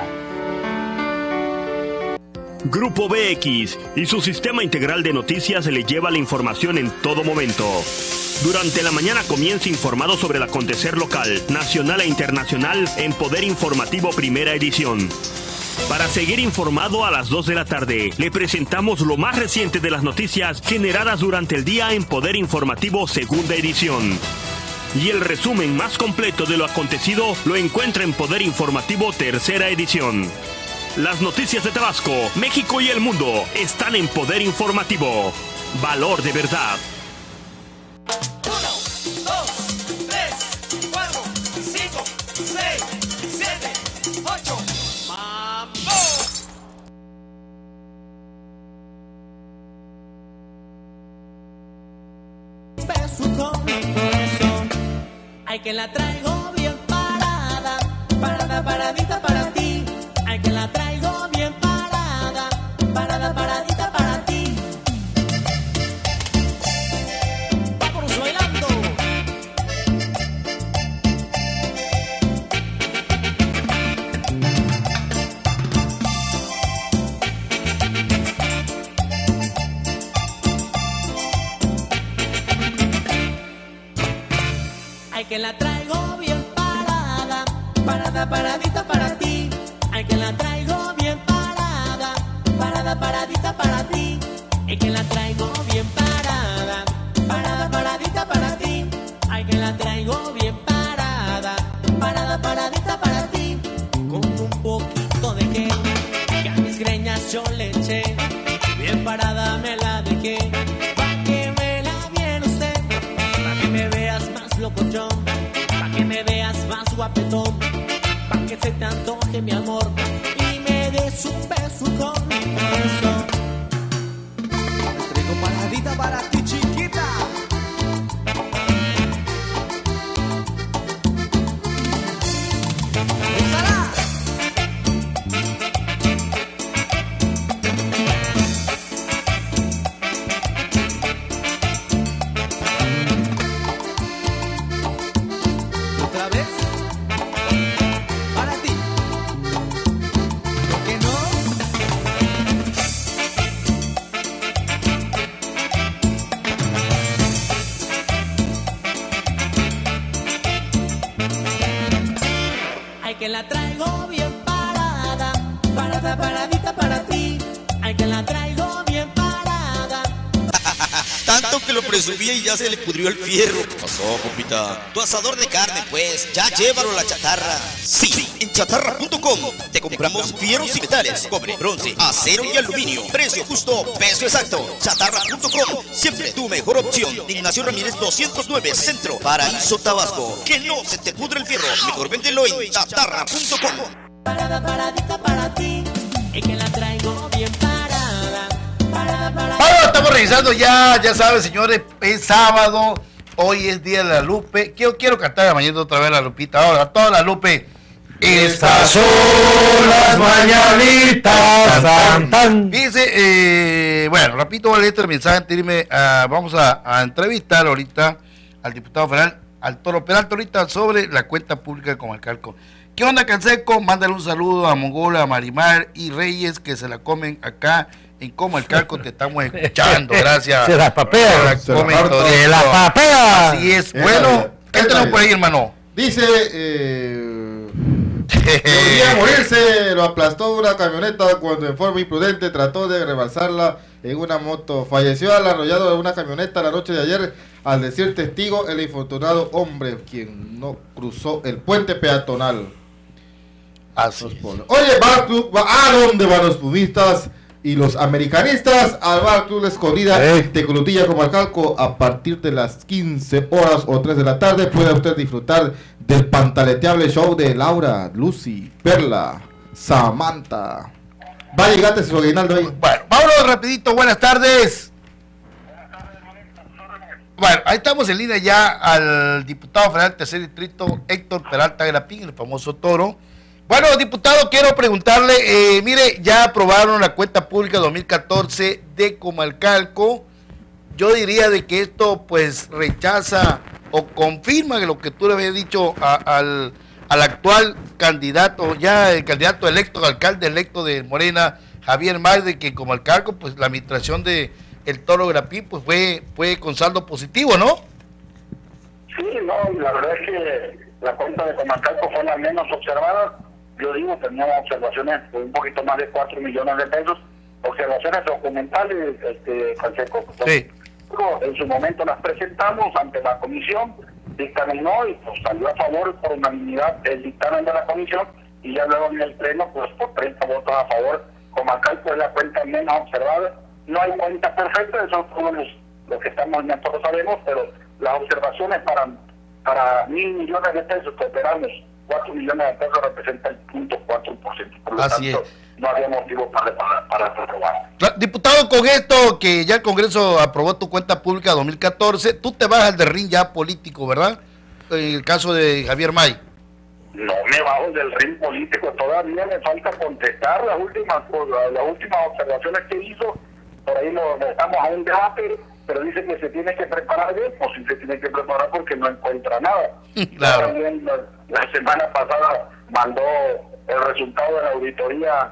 Grupo BX y su sistema integral de noticias le lleva la información en todo momento. Durante la mañana comienza informado sobre el acontecer local, nacional e internacional en Poder Informativo Primera Edición. Para seguir informado a las 2 de la tarde, le presentamos lo más reciente de las noticias generadas durante el día en Poder Informativo Segunda Edición. Y el resumen más completo de lo acontecido lo encuentra en Poder Informativo Tercera Edición. Las noticias de Tabasco, México y el mundo están en Poder Informativo. Valor de verdad. 1, 2, 3, 4, 5, 6, 7, 8. ¡Mambo! Beso con mi corazón. Ay, que la traigo bien parada. Parada, paradita para ti. Ay, que la traigo bien parada. Parada, paradita para ti. Vámonos bailando. Ay, que la traigo bien parada. Parada, paradita para ti. Ay, que la traigo bien parada. Parada, paradita para ti. Ay, que la traigo bien parada. Parada, paradita para ti. Ay, que la traigo bien parada. Parada, paradita para ti. Con un poquito de gel que a mis greñas yo le eché. Bien parada me la dejé. Pa' que me la viene usted. Pa' que me veas más locochón. Pa' que me veas más guapetón. Pa' que se te antoje mi amor y me des un beso con mi corazón. Traigo paradita para ti, chiquita. ¡Úsala! ¿Otra vez? Para ti. ¿Por qué no? Ay, que la traigo bien parada. Parada, paradita para ti. Ay, que la traigo bien parada. Tanto que lo presumía y ya se le pudrió el fierro. ¿Qué pasó, compita? Tu asador de carne, pues, ya llévalo a la chatarra. Sí, en chatarra.com te compramos fierros y metales, cobre, bronce, acero y aluminio. Precio justo, peso exacto. Chatarra.com, siempre tu mejor opción. Ignacio Ramírez 209, Centro, Paraíso, Tabasco. Que no se te pudre el fierro. Mejor véndelo en chatarra.com. Parada, paradita para ti. Ay, que la traigo bien parada. Parada, paradita. Bueno, estamos revisando ya saben, señores, es sábado, hoy es Día de la Lupe. Quiero cantar mañana otra vez la Lupita, ahora, toda la Lupe. Estas son las mañanitas. Tan, tan. Dice, bueno, repito, voy a leer el mensaje antes de irme. Vamos a entrevistar ahorita al diputado federal, al Toro Peralta, ahorita sobre la cuenta pública de Comalcalco. ¿Qué onda, Canseco? Mándale un saludo a Mongola, a Marimar y Reyes que se la comen acá en Comalcalco. Te estamos escuchando, gracias. Se las papea. Se las papea. Así es. Bueno, ¿qué tenemos por ahí, hermano? Dice, podría morirse, lo aplastó una camioneta cuando en forma imprudente trató de rebasarla en una moto. Falleció al arrollado de una camioneta la noche de ayer, al decir testigo el infortunado hombre, quien no cruzó el puente peatonal. Así es. Oye, Bar Club, ¿a dónde van los pumistas y los americanistas? Al Bar Club La Escondida de Tecolutilla, Comalcalco, a partir de las 15 horas o 3 de la tarde puede usted disfrutar del pantaleteable show de Laura, Lucy, Perla, Samantha. Va a llegarte su aguinaldo ahí. Bueno, vámonos rapidito, buenas tardes. Bueno, ahí estamos en línea ya al diputado federal del tercer distrito, Héctor Peralta Grapín, el famoso Toro. Bueno, diputado, quiero preguntarle, mire, ya aprobaron la cuenta pública 2014 de Comalcalco. Yo diría de que esto pues rechaza o confirma lo que tú le habías dicho al actual candidato, ya el candidato electo, alcalde electo de Morena, Javier May, de que Comalcalco, pues la administración de el Toro Grapín pues fue con saldo positivo, ¿no? Sí, no, la verdad es que la cuenta de Comalcalco fue la menos observada. Yo digo, teníamos observaciones de un poquito más de 4 millones de pesos, observaciones documentales, Canseco. Sí. En su momento las presentamos ante la comisión, dictaminó y pues salió a favor por unanimidad el dictamen de la comisión, y ya luego en el pleno, pues por 30 votos a favor, Comalcalco es la cuenta menos observada. No hay cuenta perfecta, eso es lo que estamos todos sabemos, pero las observaciones para 1.000 millones de pesos que operamos, 4 millones de pesos representa el 0.4%. Por lo Así tanto, no había motivo para aprobar. Diputado, con esto que ya el Congreso aprobó tu cuenta pública 2014, tú te vas al ring ya político, ¿verdad? En el caso de Javier May. No me bajo del ring político, todavía me falta contestar las últimas observaciones que hizo. Por ahí nos estamos a un debate, pero dice que se tiene que preparar bien, pues sí se tiene que preparar porque no encuentra nada. Claro. También la semana pasada mandó el resultado de la auditoría,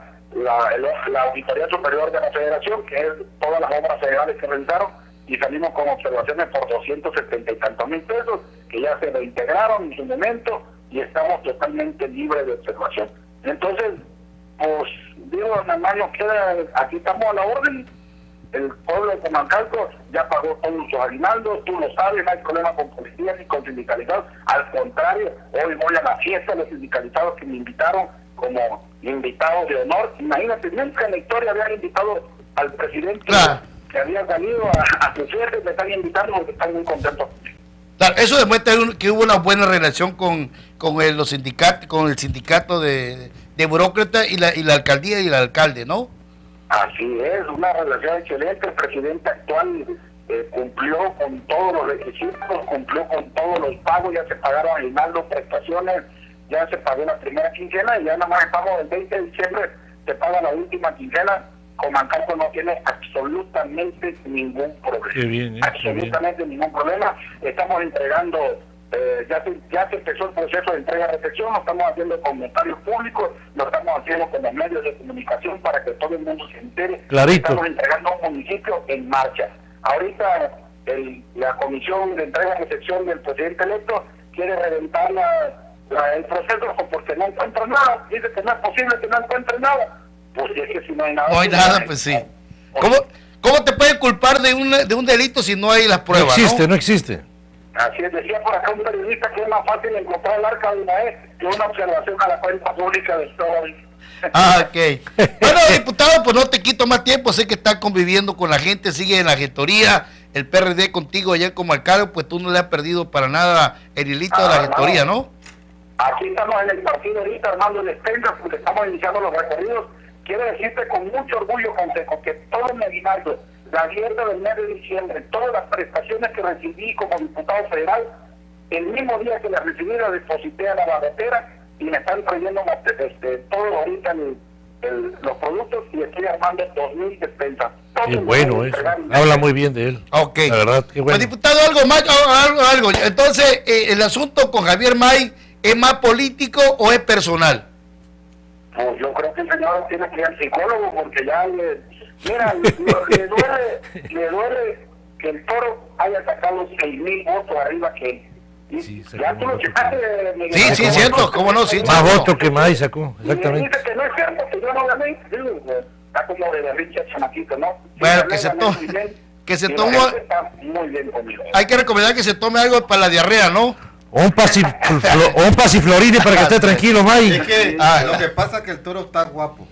la Auditoría Superior de la Federación, que es todas las obras federales que realizaron, y salimos con observaciones por 270 y tantos mil pesos, que ya se reintegraron en su momento, y estamos totalmente libres de observación. Entonces, pues, digo, nada más nos queda, aquí estamos a la orden. El pueblo de Comalcalco ya pagó todos sus aguinaldos, tú lo sabes, no hay problema con policías ni con sindicalizados. Al contrario, hoy voy a la fiesta de los sindicalizados que me invitaron como invitados de honor. Imagínate, nunca en la historia habían invitado al presidente que había salido a su fiesta, me están invitando porque están muy contentos. Claro, eso demuestra que hubo una buena relación con los sindicatos, con el sindicato de burócratas y la alcaldía y el alcalde, ¿no? Así es, una relación excelente. El presidente actual cumplió con todos los requisitos, cumplió con todos los pagos, ya se pagaron aguinaldos, prestaciones, ya se pagó la primera quincena y ya nada más estamos el 20 de diciembre, se paga la última quincena. Comalcalco no tiene absolutamente ningún problema. Qué bien, absolutamente ningún problema. Estamos entregando, ya se empezó el proceso de entrega-recepción, lo estamos haciendo con notarios públicos, lo estamos haciendo con los medios de comunicación para que todo el mundo se entere. Clarito. Estamos entregando un municipio en marcha. Ahorita la comisión de entrega-recepción del presidente electo quiere reventar el proceso porque no encuentra nada. Dice que no es posible que no encuentre nada. Pues es que si no hay nada. No hay nada, pues sí. ¿Cómo te pueden culpar de un delito si no hay las pruebas? No existe. Así es, decía por acá un periodista que es más fácil encontrar el arca de Noé que una observación a la cuenta pública del Estado. Ok. Bueno, diputado, pues no te quito más tiempo, sé que estás conviviendo con la gente, sigue en la gestoría, el PRD contigo ayer como alcalde, pues tú no le has perdido para nada el hilito de la gestoría, ¿no? Aquí estamos en el partido ahorita armando despensas porque estamos iniciando los recorridos. Quiero decirte con mucho orgullo, Consejo, que todo el aguinaldo, la dieta del mes de diciembre, todas las prestaciones que recibí como diputado federal, el mismo día que las recibí las deposité a la barretera y me están trayendo todo ahorita los productos y estoy armando 2,000 despensas. Qué bueno eso. Habla muy bien de él. Ok. La verdad, qué bueno. Pues, diputado, algo más, algo. Entonces, ¿el asunto con Javier May es más político o es personal? Pues yo creo que el señor tiene que ir al psicólogo porque ya le duele que el Toro haya sacado 6,000 votos arriba que él. Sí, ya tú lo checaste, Miguel. Sí, cierto, ¿cómo no? Sí, más votos que May sacó, exactamente. Dice que no es cierto, que yo no gané. Está como de berrinche chamaquito, ¿no? Bueno, que se tome. Muy bien conmigo. Hay que recomendar que se tome algo para la diarrea, ¿no? O un pasiflorine para que esté tranquilo, May. Es que lo que pasa es que el Toro está guapo.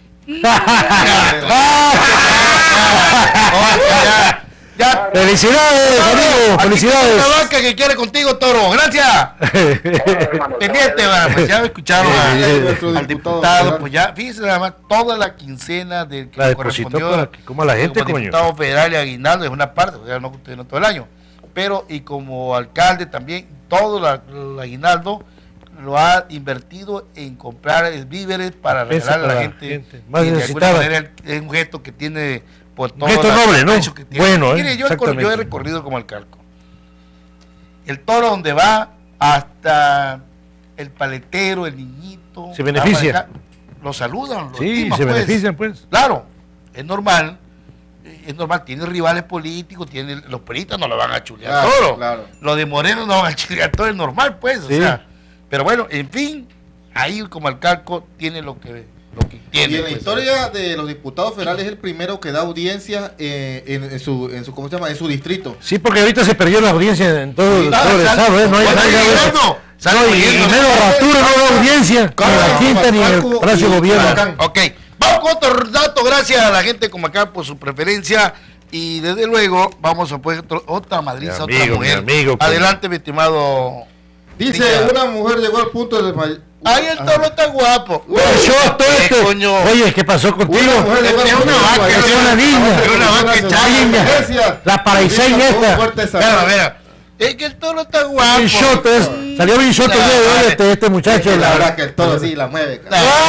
Ya. Felicidades, amigo, felicidades. La banca que quiere contigo, Toro. Gracias. Pendiente, pues ya escucharon al diputado, pues ya, fíjese nada más, toda la quincena del que la correspondió para como la gente, como diputado federal y aguinaldo es una parte, o sea, no todo el año. pero y como alcalde también, todo el aguinaldo lo ha invertido en comprar víveres para regalar a la gente más y de alguna necesitada. manera es un gesto que tiene por todo gesto noble, ¿no? que tiene. Bueno, Mire, yo exactamente. he recorrido como el Calco. El toro donde va hasta el paletero, el niñito, se beneficia. acá, lo saludan, lo Sí, estiman, se pues. benefician, pues. Claro, es normal, tiene rivales políticos, los peritas no lo van a chulear Claro, todo. claro. Los de Moreno no van a chulear todo, es normal, pues. Sí. O sea, pero bueno, en fin, ahí como el Calco tiene lo que tiene. Y en la pues. historia de los diputados federales es el primero que da audiencia en su ¿cómo se llama? En su distrito. Sí, porque ahorita se perdió la audiencia en todo, Sí, todo el estado, ¿eh? No hay y menos Ratura, no hay audiencia, ni en la Quinta ni en el Palacio de Gobierno. Ok, vamos con otro dato, gracias a la gente como acá por su preferencia y desde luego vamos a poner otra madriza, Mi amigo, otra mujer. mi amigo, Adelante, mi estimado. Dice, una mujer llegó al punto de Ay, el toro está guapo. Oye, ¿qué pasó contigo? Una mujer llegó al Es punto una de vaca, desmayarse. es una niña. Es una vaca echada. La paraiseña esta. Espera. Es que el toro está guapo. Salió bien shot el día de hoy este muchacho. La verdad que el toro sí la mueve.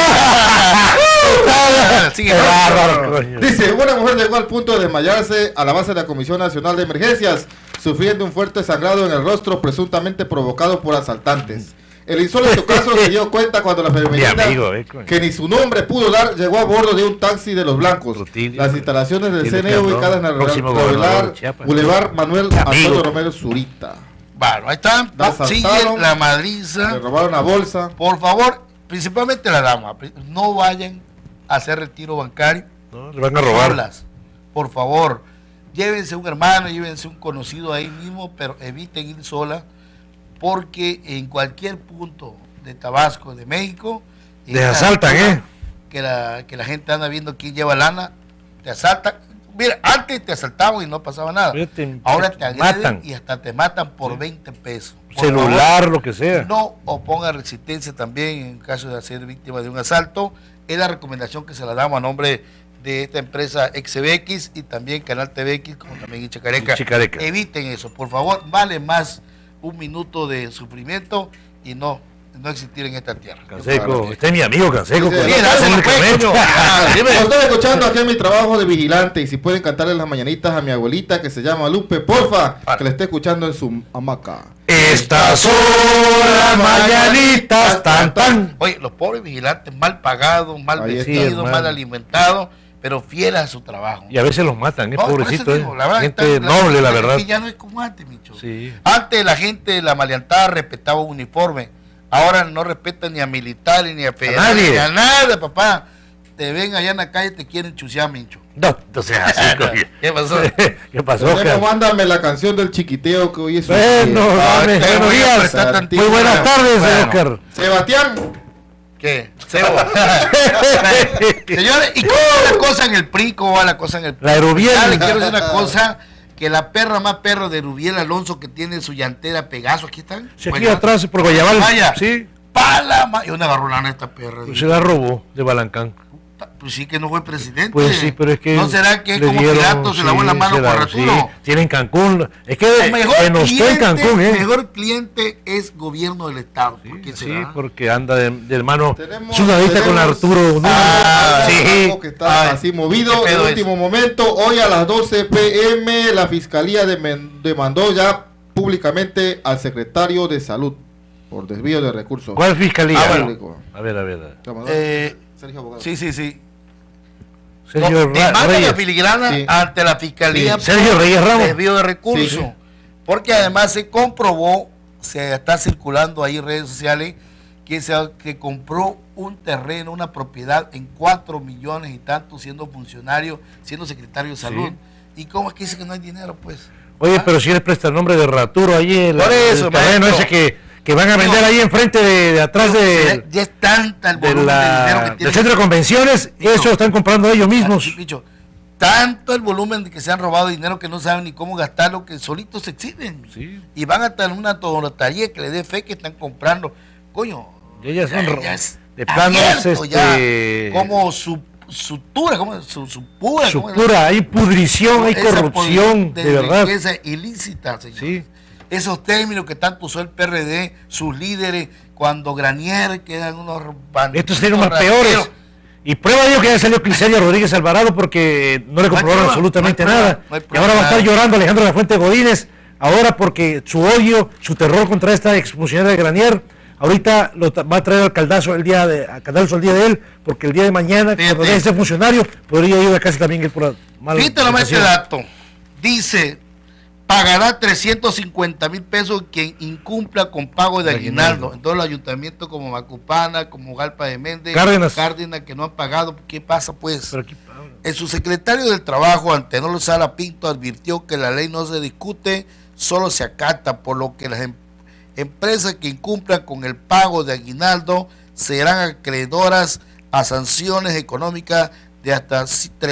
Sigue bárbaro, coño. Dice, una mujer llegó al punto de desmayarse a la base de la Comisión Nacional de Emergencias, sufriendo un fuerte sangrado en el rostro presuntamente provocado por asaltantes. El insólito caso se dio cuenta cuando la femenina, que ni su nombre pudo dar, llegó a bordo de un taxi de los blancos. Las instalaciones del CNE ubicadas en el Boulevard Manuel Antonio Romero Zurita. Bueno, ahí están. Sigue la madriza. Le robaron la bolsa. Por favor, principalmente la dama, no vayan a hacer retiro bancario. No, le van a robar. Solas. Por favor, llévense un hermano, llévense un conocido ahí mismo, pero eviten ir sola, porque en cualquier punto de Tabasco, de México, te asaltan, que la gente anda viendo quién lleva lana, te asaltan. Mira, antes te asaltaban y no pasaba nada. Ahora te agreden matan. y hasta te matan por 20 pesos. Por Celular, favor, lo que sea. No oponga resistencia también en caso de ser víctima de un asalto. Es la recomendación que se la damos a nombre de esta empresa XBX y también Canal TVX, como también Ichicareca. Eviten eso, por favor. Vale más un minuto de sufrimiento y no existir en esta tierra. Canseco, este es mi amigo Canseco. Sí, estoy escuchando aquí en mi trabajo de vigilante y si pueden cantarle las mañanitas a mi abuelita que se llama Lupe, porfa, que le esté escuchando en su hamaca. Estas son las mañanitas, tan. Oye, los pobres vigilantes mal pagados, mal vestidos, mal alimentados, pero fieles a su trabajo. Y a veces los matan, pobrecito. Gente noble, la verdad. Ya no es como antes, Micho. Sí. Antes la gente, la maleantada, respetaba un uniforme. Ahora no respetan ni a militares, ni a federales, ni a nada, papá. Te ven allá en la calle y te quieren chusear, Mincho. No seas así, coño. ¿Qué pasó? ¿Qué pasó, Oscar? Mándame la canción del chiquiteo que hoy es bueno, buenos días. Muy buenas tardes, Oscar. Sebastián. ¿Qué? Sebo. Señores, ¿y cómo va la cosa en el PRI? ¿Cómo va la cosa en el PRI? La Erubiel. Le quiero decir una cosa, que la perra más perra de Rubiel Alonso, que tiene su llantera Pegaso, aquí están. Sí, aquí atrás, por Guayabal. Vaya, sí. Y una garrulana esta perra. Pues se la robó de Balancán. Pues sí que no fue presidente. Pues sí, pero es que ¿no será que es como Pirato se lavó la mano con Arturo? Sí, tienen Cancún. Es que mejor nos está en Cancún, mejor cliente es gobierno del Estado. Sí, porque anda de hermano. Es una vista con Arturo. Sí. Que está así movido. En último momento, hoy a las 12 p.m. la Fiscalía demandó ya públicamente al secretario de Salud por desvío de recursos. ¿Cuál fiscalía? A ver. Sergio Abogado. Sí. Sergio demanda la filigrana ante la Fiscalía. Sergio Reyes Ramos. Desvío de recursos. Sí. Porque además se comprobó, se está circulando ahí en redes sociales, que compró un terreno, una propiedad en 4 millones y tanto, siendo funcionario, siendo secretario de Salud. ¿Y cómo es que dice que no hay dinero, pues? Oye, pero si él presta el nombre de Raturo ahí, por eso, el terreno ese que van a vender ahí enfrente de atrás de ya es tanta el volumen de dinero que tienen del centro de convenciones, eso lo están comprando ellos mismos. Tanto el volumen de que se han robado dinero que no saben ni cómo gastarlo, que solitos se exhiben. Y van a tener una notaría que le dé fe que están comprando. Coño, ellas son ya es de plano como sutura, ¿cómo? Supura, supura, hay pudrición, hay corrupción, de verdad. Riqueza ilícita, señor. Sí. Esos términos que tanto usó el PRD, sus líderes, cuando Granier, que eran unos bandidos. Estos serían más peores. Y prueba de ello que ya salió Clicelia Rodríguez Alvarado porque no le comprobaron absolutamente nada. Y ahora va a estar llorando Alejandro de la Fuente Godínez, ahora porque su odio, su terror contra esta exfuncionaria de Granier, ahorita lo va a traer al caldazo el día de él, porque el día de mañana, cuando deje ese funcionario, podría ir a casa también por la mala. Fíjate nomás este dato. Dice, pagará 350,000 pesos quien incumpla con pago de aguinaldo. Entonces los ayuntamientos como Macupana, como Galpa de Méndez, Cárdenas, que no han pagado, ¿qué pasa pues? El subsecretario del Trabajo, Antenor Sala Pinto, advirtió que la ley no se discute, solo se acata, por lo que las empresas que incumplan con el pago de aguinaldo serán acreedoras a sanciones económicas de hasta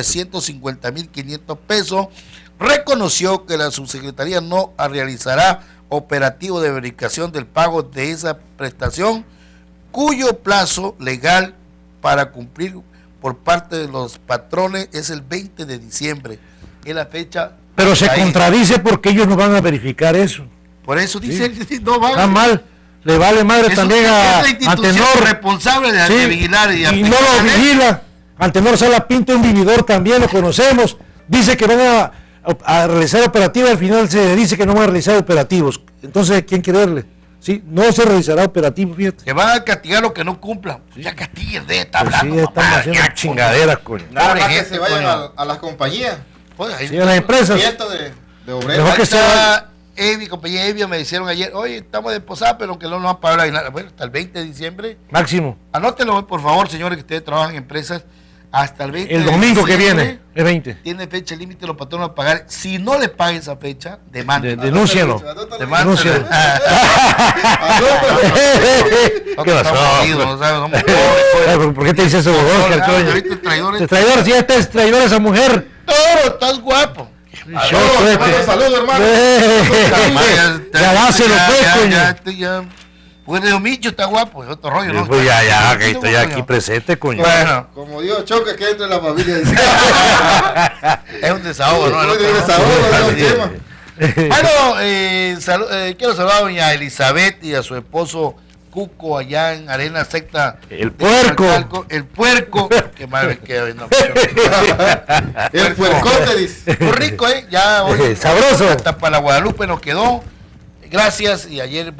350,500 pesos. Reconoció que la subsecretaría no realizará operativo de verificación del pago de esa prestación, cuyo plazo legal para cumplir por parte de los patrones es el 20 de diciembre. Es la fecha. Pero se contradice porque ellos no van a verificar eso. Por eso dice, no van. Está mal. Le vale madre eso también a Antenor, responsable de vigilar y no lo vigila. Antenor Sala Pinto, un vividor también, lo conocemos. Dice que van a realizar operativos, al final se dice que no van a realizar operativos. Entonces, ¿quién creerle? ¿Sí? No se realizará operativo, fíjate. Que van a castigar los que no cumplan. Ya castiguen de esta hablando. Sí, están haciendo chingaderas, coño. Nada que se vayan a las compañías. Pues, sí, a las empresas. De obreros. Que mi compañía Evia me dijeron ayer, oye, estamos de posada, pero que no nos han pagado la aguinaldo. Bueno, hasta el 20 de diciembre. Máximo. Anótenlo, por favor, señores, que ustedes trabajan en empresas. Hasta el 20 el domingo que viene, el 20. Tiene fecha límite los patronos a pagar. Si no le paguen esa fecha, demanden. Denúncialo. Denúncialo. ¿Qué pasó? ¿Por qué te dice eso, Oscar? Traidor, si este es traidor esa mujer. Todo, estás guapo. Saludos, hermano. Ya dáselo, pues, coño. Pues de Micho está guapo, es otro rollo, ¿no? Pues ya, que estoy aquí presente, coño. Bueno, como Dios choque que entre la familia. Es un desahogo, ¿no? Es un desahogo, Bueno, quiero saludar a doña Elizabeth y a su esposo Cuco allá en Arena Secta. El puerco. El puerco. Qué mal me queda. El puercote, dice. Muy rico, ¿eh? Ya hoy. Sabroso. Hasta para la Guadalupe nos quedó. Gracias. Y ayer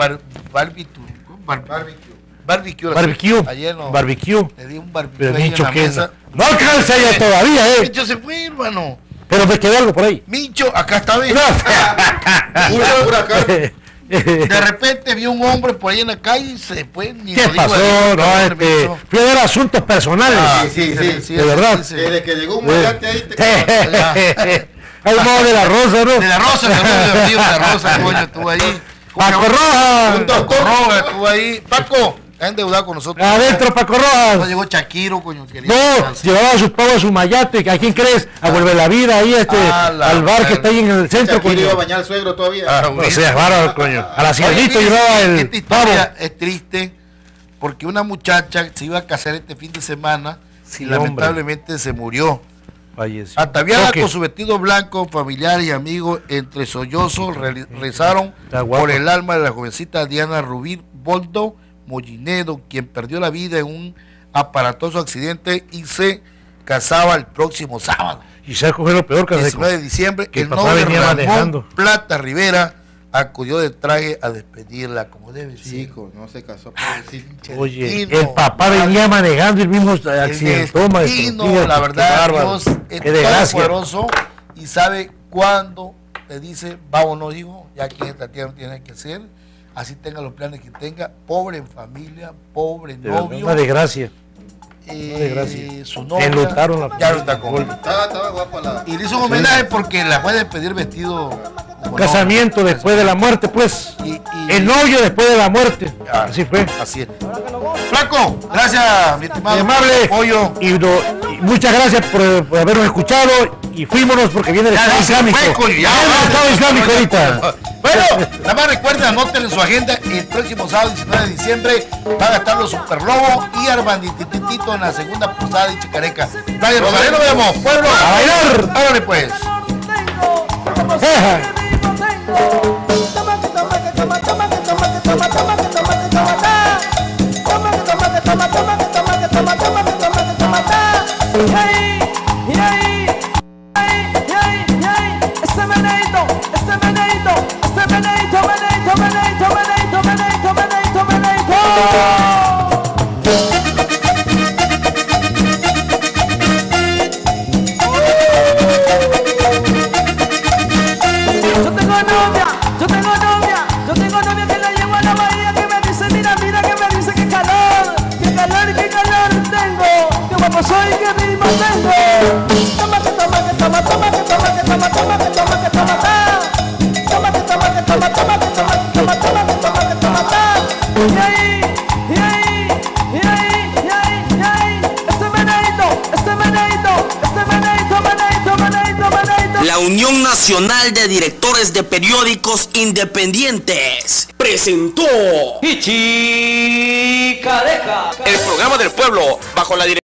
Barbecue. Ayer no. Barbecue. Le di un barbecue. Pero ahí Micho, en la mesa. No alcanza ya todavía, Micho se fue, hermano. Pero me quedó algo por ahí. Micho, acá está bien. De repente vi un hombre por ahí en la calle y se fue. ¿Qué pasó? Fui a ver asuntos personales. Sí. De verdad. Desde que llegó un maleante ahí te Hay un modo de la Rosa, ¿no? De la Rosa, de la Rosa, coño, estuvo ahí. Paco Rojas. Paco Rojas estuvo ahí. Paco, está endeudado con nosotros. Adentro, Paco Rojas. No llegó Shakiro, coño. No, llevaba sus pavos, su mayate. ¿A quién crees? A Vuelve la Vida ahí, al bar que está ahí en el centro, coño. Iba a bañar al suegro todavía. No seas bárbaro, coño. A la cielito llevaba el pavo. Es triste porque una muchacha se iba a casar este fin de semana y lamentablemente se murió. Ataviada con su vestido blanco, familiares y amigos, entre sollozos rezaron por el alma de la jovencita Diana Rubí Boldo Mollinedo, quien perdió la vida en un aparatoso accidente y se casaba el próximo sábado. Y se cogió lo peor, 19 de diciembre, que el novio Ramón Plata Rivera acudió de traje a despedirla como debe ser. Chico, no se casó. Oye, el papá venía manejando el mismo accidentó, maestro. La verdad, Dios es todopoderoso y sabe cuándo te dice, vámonos, hijo, ya aquí en esta tierra no tiene que ser, así tenga los planes que tenga, pobre familia, pobre novio. Una desgracia. Su novia enlutaron la ya no está con estaba guapa la. Y le hizo un homenaje porque la fue a despedir vestido. Casamiento después de la muerte, pues. El novio después de la muerte. Así fue. Así es. Flaco, gracias, mi estimado. Amable. Pollo. Y muchas gracias por habernos escuchado. Y fuímonos porque viene el Estado Islámico. Ya, el Estado Islámico ahorita. Bueno, nada más recuerden, anoten en su agenda, el próximo sábado 19 de diciembre van a estar los Super Lobo y Armandititito en la segunda posada de Chicareca. Playa Rosario, nos vemos, pueblo. A bailar. Hágale pues. Yo tengo novia que la llevo a la bahía, que me dice, mira, que me dice que calor tengo, que guapo soy, que ritmo tengo. Toma, que toma, que toma, toma, que toma, que toma, toma, que toma, que toma, toma, que toma, que toma, toma, que toma, que toma, toma, que toma, que toma, y ahí, La Unión Nacional de Directores de Periódicos Independientes presentó Ichi Careca, el programa del pueblo bajo la dirección